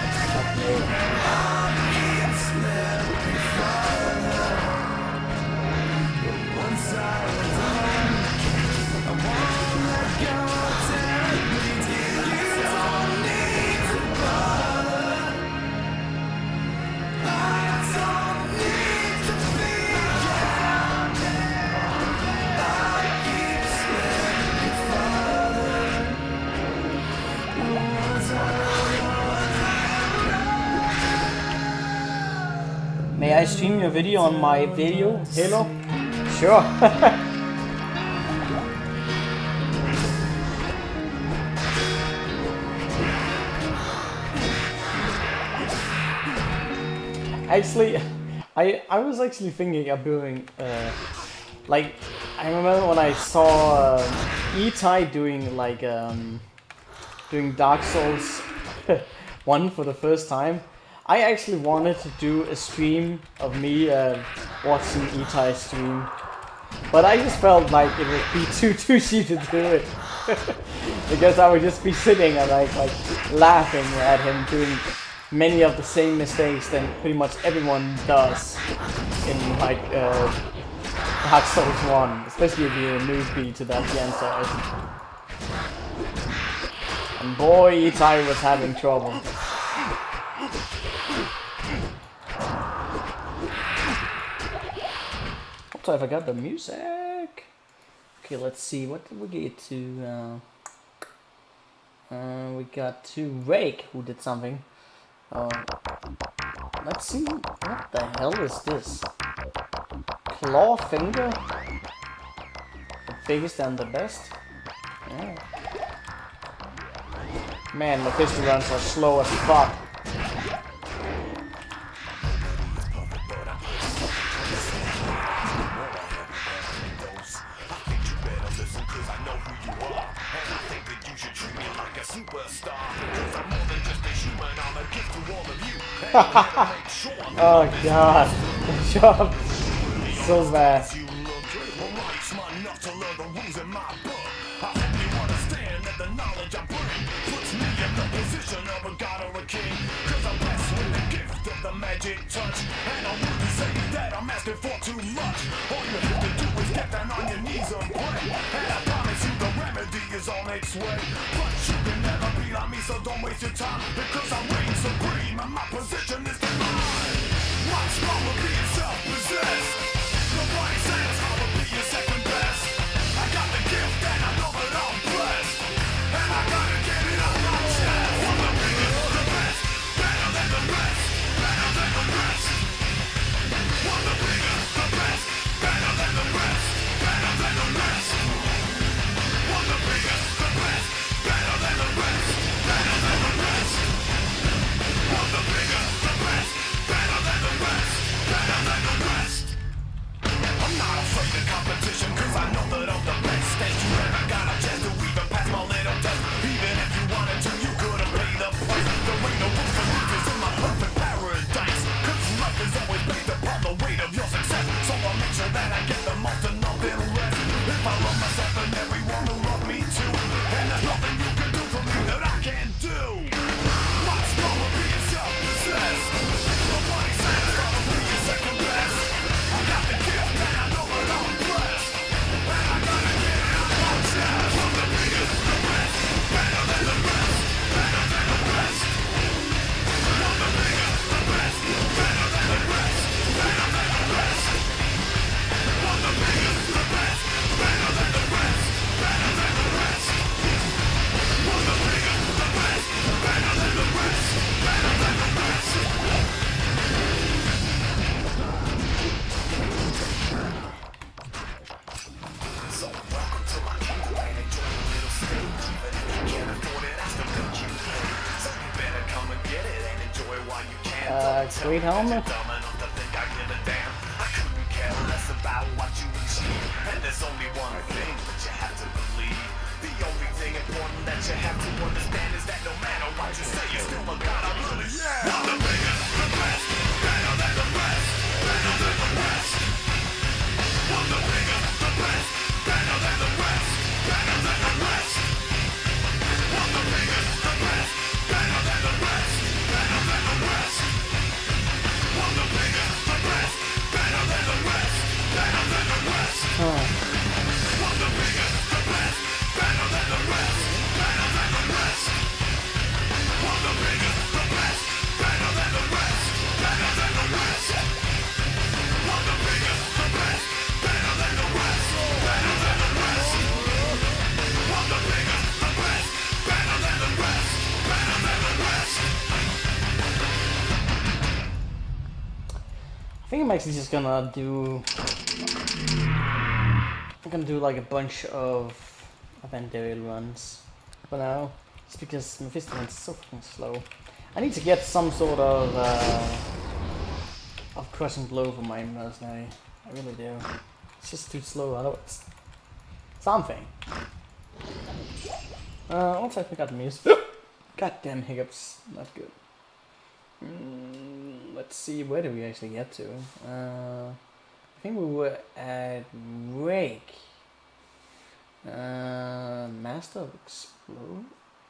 May I stream your video on my video, Halo? Sure. Actually, I was actually thinking of doing, like, I remember when I saw E-Tai doing, like, doing Dark Souls 1 for the first time. I actually wanted to do a stream of me watching E-Tai stream, but I just felt like it would be too cheap to do it because I would just be sitting and like laughing at him doing many of the same mistakes that pretty much everyone does in like Dark Souls 1, especially if you're a newbie to that franchise. And boy, E-Tai was having trouble. So I forgot the music. Okay, let's see. What did we get to? We got to Rake, who did something. Let's see. What the hell is this? Claw Finger? The biggest and the best? Yeah. Man, the pistol runs are slow as fuck. Oh god, good job. So bad. Magic touch, and I wouldn't say that I'm asking for too much. All you have to do is get down on your knees and pray, and I promise you the remedy is on its way. But you can never be like me, so don't waste your time, because I reign supreme and my position is divine. What's wrong with being self-possessed? Nobody says how to be your second best. I got the gift and I know that I'm blessed, and I gotta get it on my chest. I'm the biggest, the best, better than the rest. Better than the rest. One the biggest, the best. Better than the rest. Better than the rest. One the biggest, the best. Better than the rest. Better than the rest. One the biggest, the best. Better than the rest. Better than sweet helmet. And there's only one thing that you have to believe. The only thing important that you have to understand is that no matter what you say, you're still a god. I'm really, yeah. I'm the biggest, the best, better than the rest, better than the rest. I'm the biggest, the best, better than the rest, better than the rest. I'm the biggest, the best, better than the rest, better than the rest. I'm the biggest, the best, better than the rest, better than the rest. I'm the biggest, the best, better than the rest, better than the rest. I'm the biggest, the best, better than the rest, better than the rest. I'm the biggest, the best, better than the rest, better than the rest. I'm the biggest, the best, better than the rest, better than the rest. I think I'm actually just gonna do. I'm gonna do like a bunch of Evandale runs for now, just because Mephisto is so fucking slow. I need to get some sort of crushing blow for my mercenary. I really do. It's just too slow. I know it's something. Also, I forgot the music. Goddamn hiccups. Not good. Let's see. Where did we actually get to? I think we were at Rake. Master of Explosion?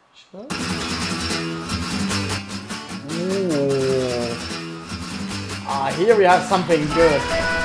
Ooh. Ah, here we have something good.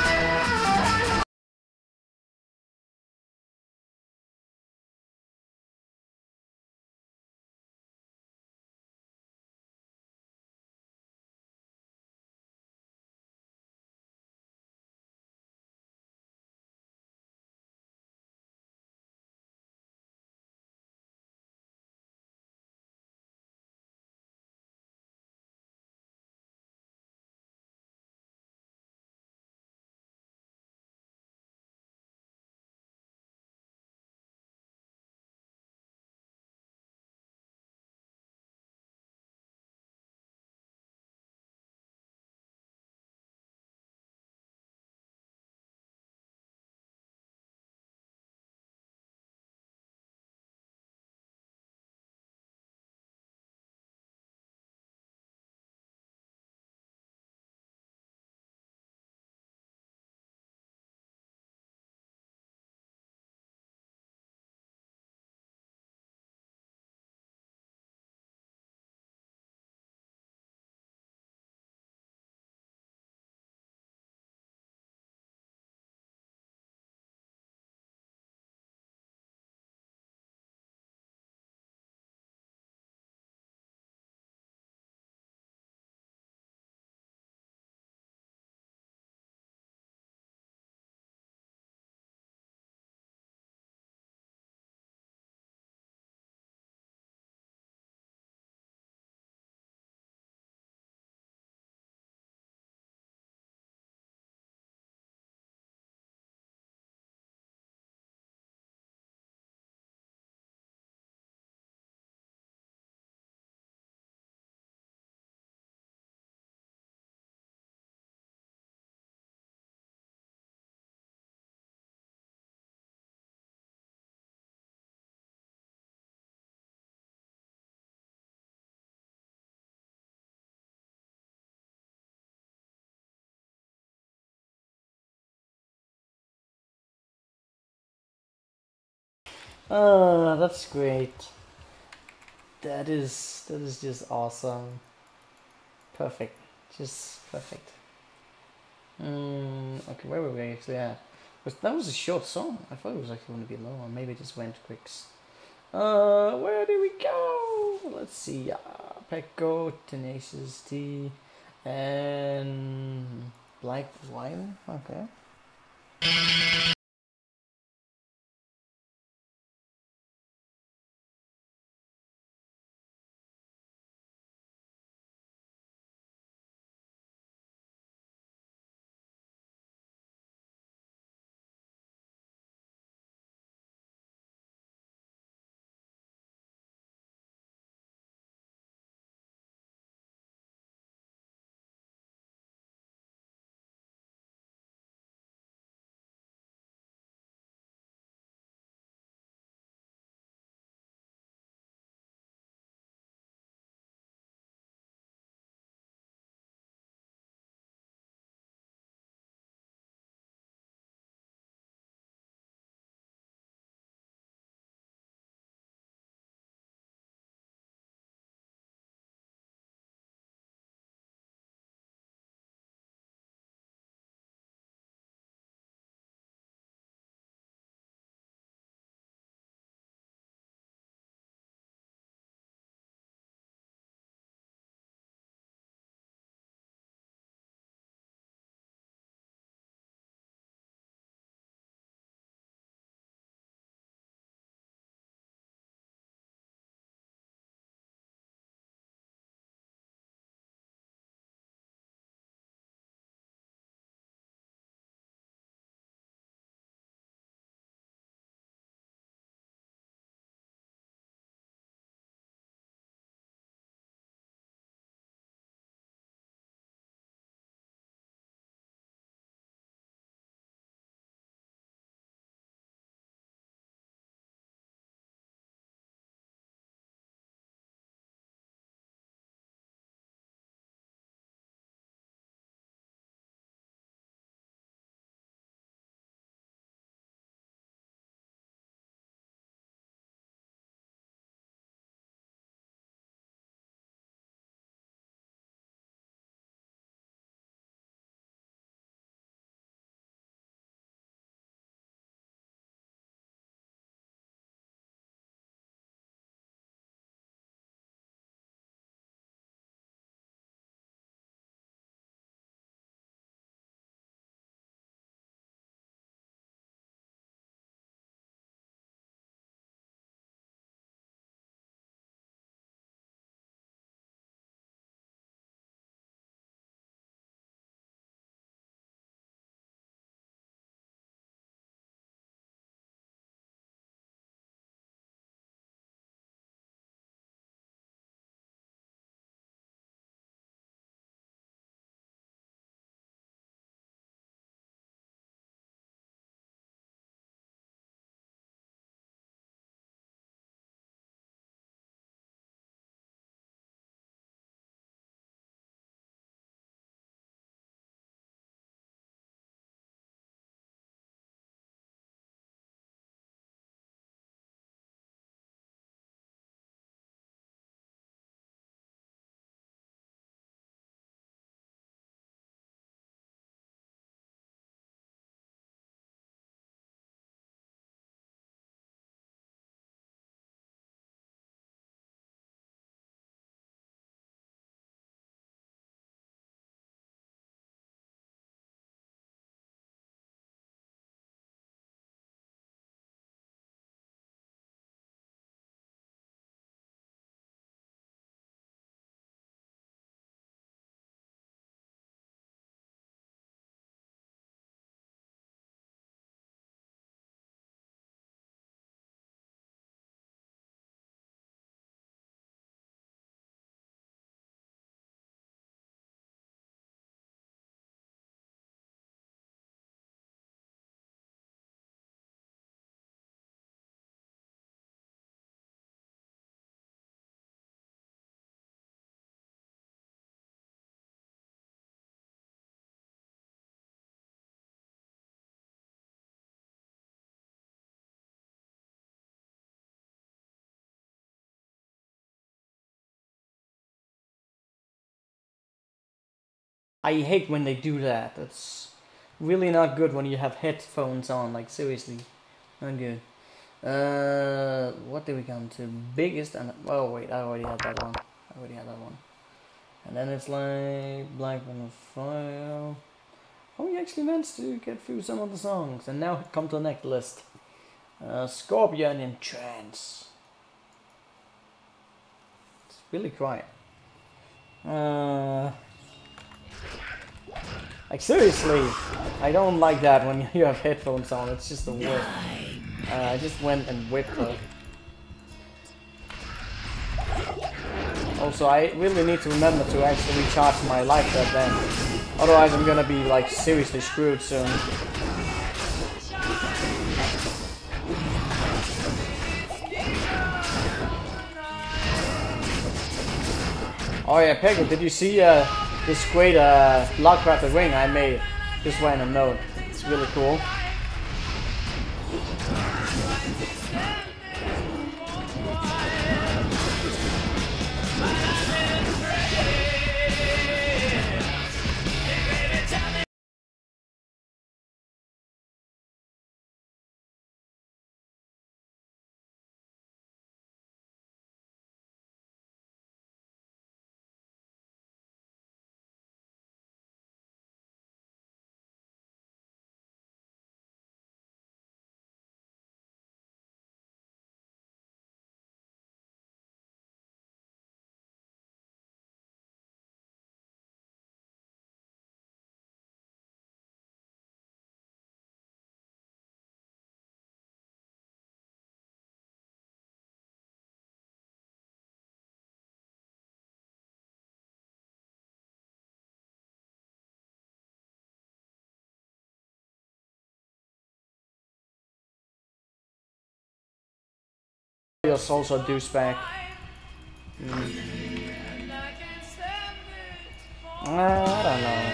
That's great. That is just awesome. Perfect. Just perfect. Okay, where were we actually at? That was a short song. I thought it was actually going to be longer. Maybe it just went quicks. Where did we go? Let's see. Pecco, Tenacious D, and Black Wine. Okay. I hate when they do that. That's really not good when you have headphones on. Like seriously, not good. What did we come to? Biggest and oh wait, I already had that one. And then it's like Black on Fire. Oh, we actually managed to get through some of the songs, and now come to the next list. Scorpion in Trance. It's really quiet. Like seriously, I don't like that when you have headphones on. It's just the worst. I just went and whipped her. Also, I really need to remember to actually recharge my life that then. Otherwise, I'm gonna be like seriously screwed soon. Oh yeah, Peggy, did you see this great Blockcrafted ring I made? Just random note. It's really cool. You're also a douchebag. I don't know.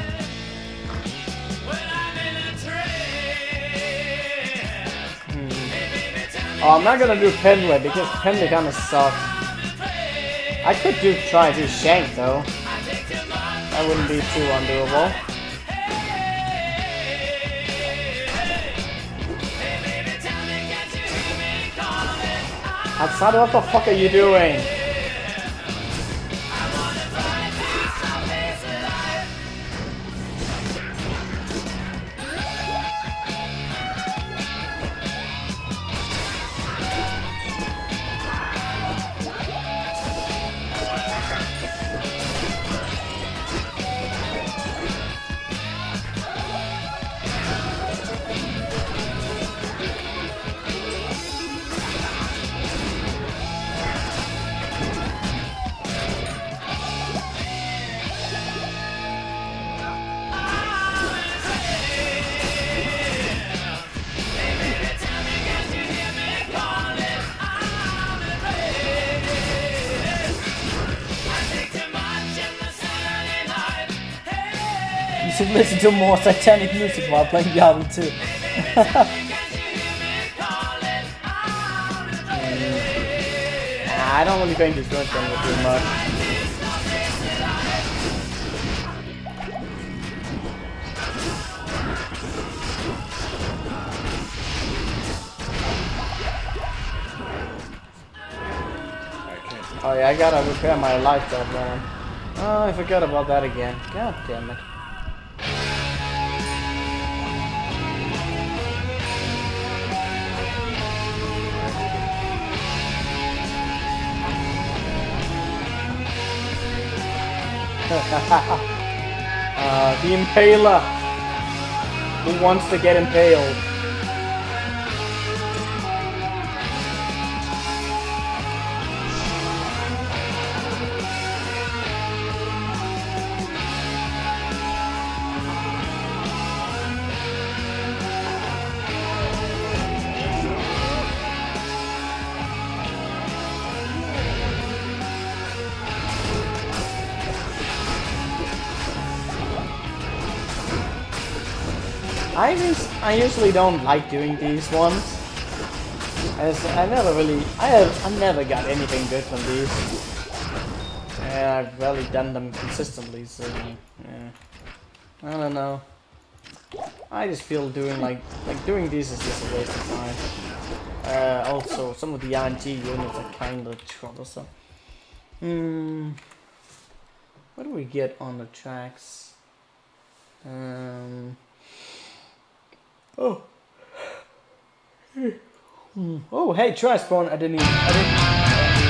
Oh, I'm not gonna do Penway because Penway kinda sucks. I could try to do Shank though. That wouldn't be too undoable. Outside, what the fuck are you doing? You should listen to more satanic music while playing Diablo 2. I don't really think this gun will do much. Oh yeah, I gotta repair my life dot, man. Oh, I forgot about that again. God damn it. The Impaler. Who wants to get impaled? I usually don't like doing these ones, as I never got anything good from these. Yeah, I've rarely done them consistently, so yeah. I don't know. I just feel doing this is just a waste of time. Also, some of the RNG units are kind of troublesome. What do we get on the tracks? Oh. Oh, hey, try spawn. I didn't.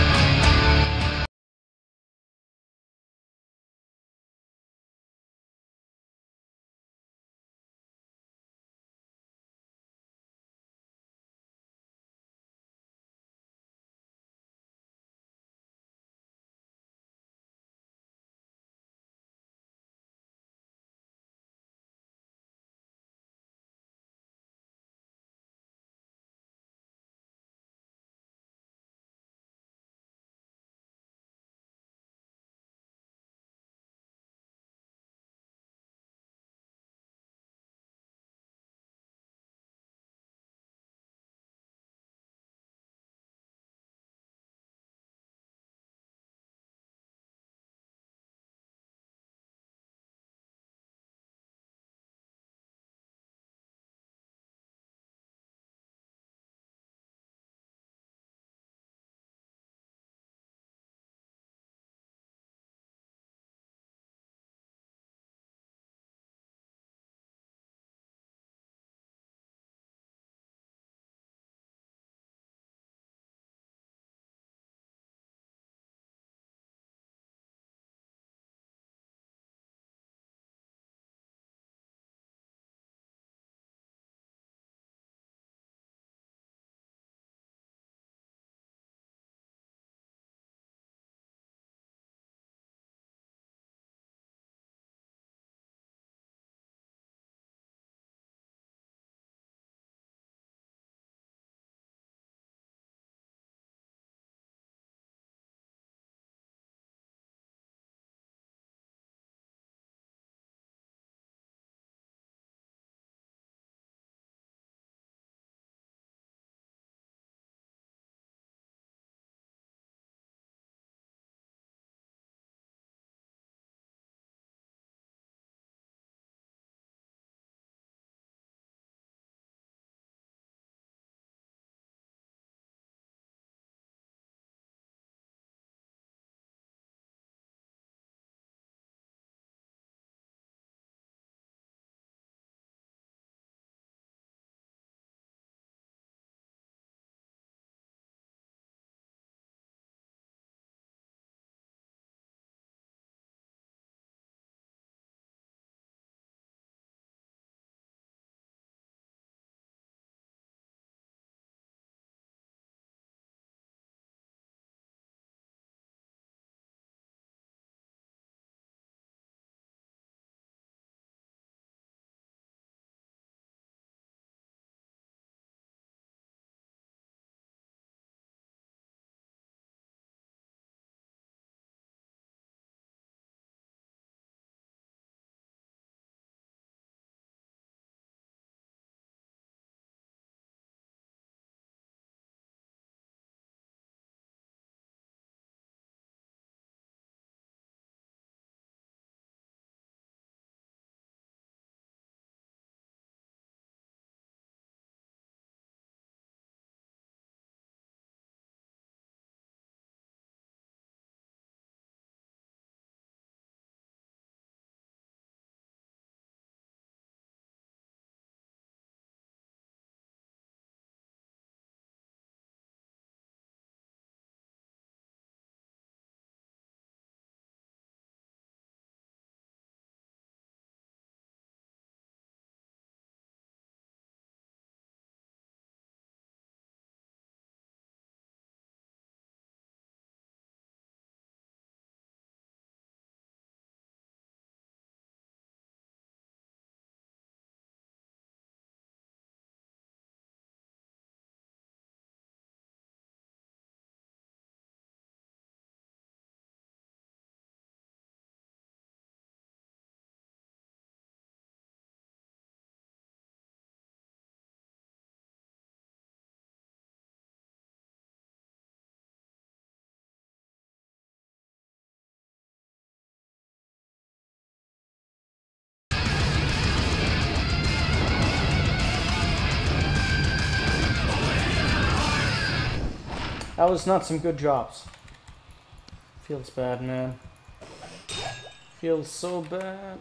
That was not some good drops. Feels bad, man. Feels so bad.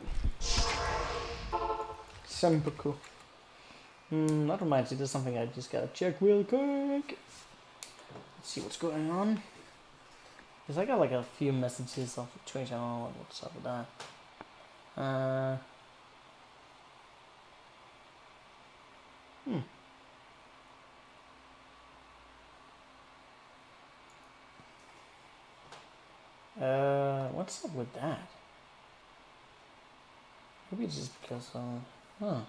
Sempuku. That reminds me, there's something I just gotta check real quick. Let's see what's going on. Cause I got like a few messages off the Twitch. I don't know what's up with that. What's up with that? Maybe it's just because, huh.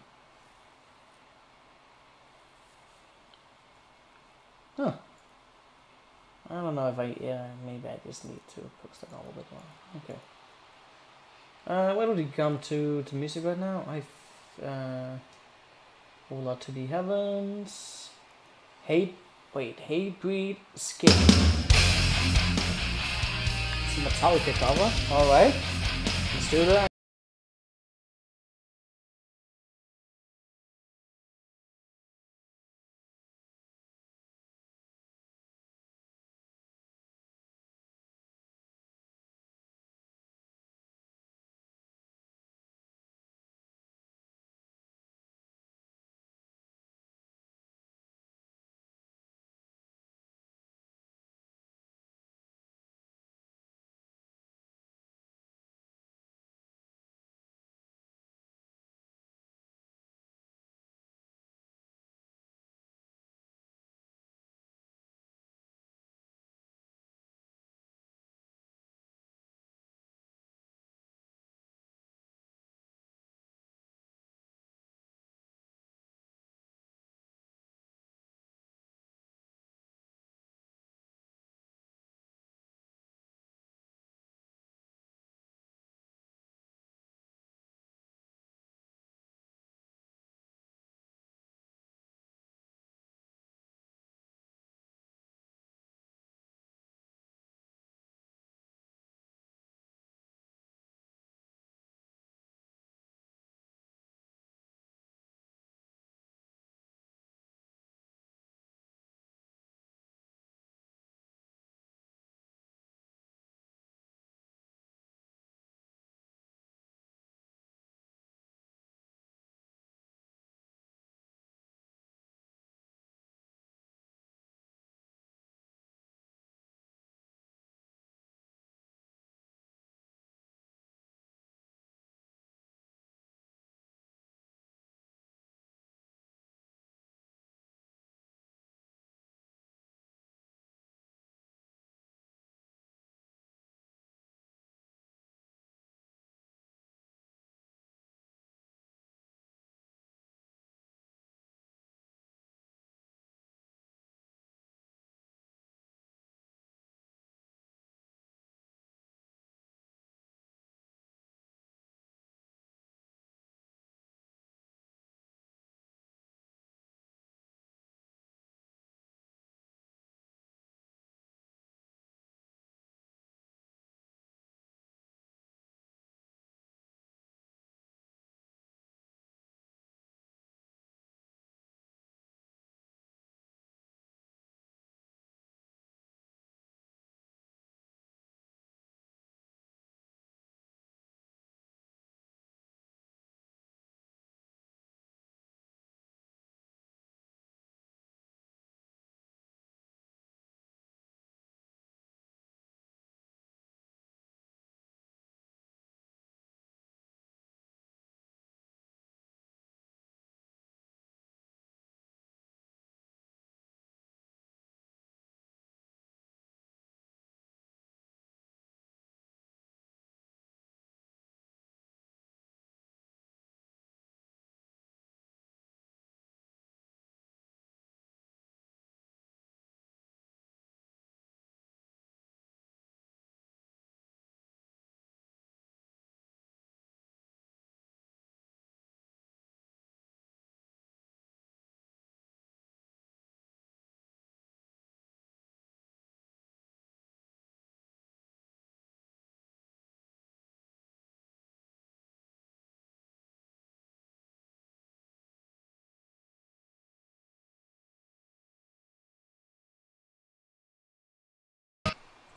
I don't know if maybe I just need to post that a little bit more. Okay. Where did we come to music right now? Whole lot to the heavens. Hatebreed, Skip. It's a Metallica cover. Alright. Let's do that.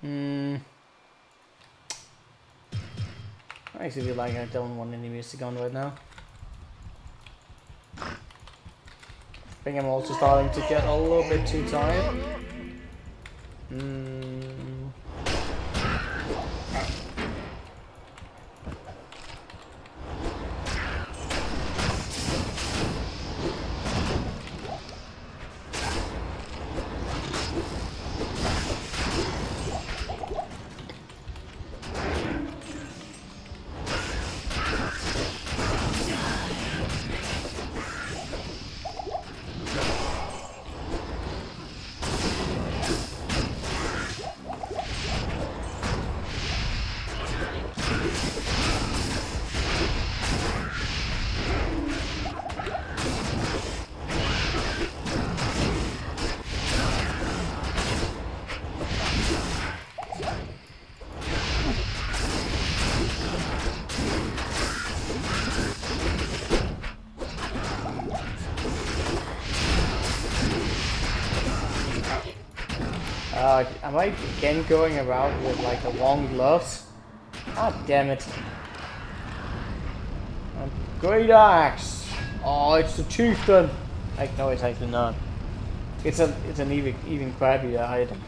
I actually feel like I don't want any music on right now. I think I'm also starting to get a little bit too tired. Am I again going around with like the long gloves? God damn it. Great axe! Oh, it's the chieftain! Like, no, it's actually not. It's an even crappier item.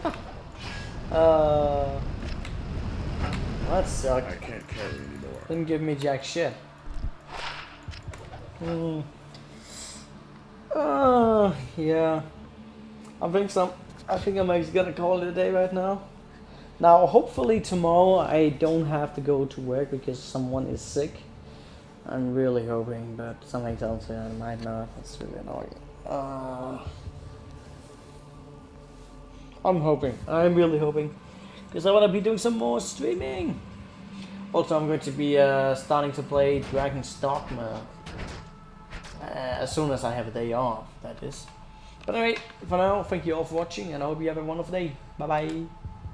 That sucked. I can't carry anymore. Didn't give me jack shit. Yeah. I think I'm actually gonna call it a day right now. Now, hopefully tomorrow I don't have to go to work because someone is sick. I'm really hoping, but something tells me I might not. That's really annoying. I'm hoping. I'm really hoping. Because I want to be doing some more streaming. Also, I'm going to be starting to play Dragon's Dogma. As soon as I have a day off, that is. But anyway, for now, thank you all for watching, and I hope you have a wonderful day. Bye bye.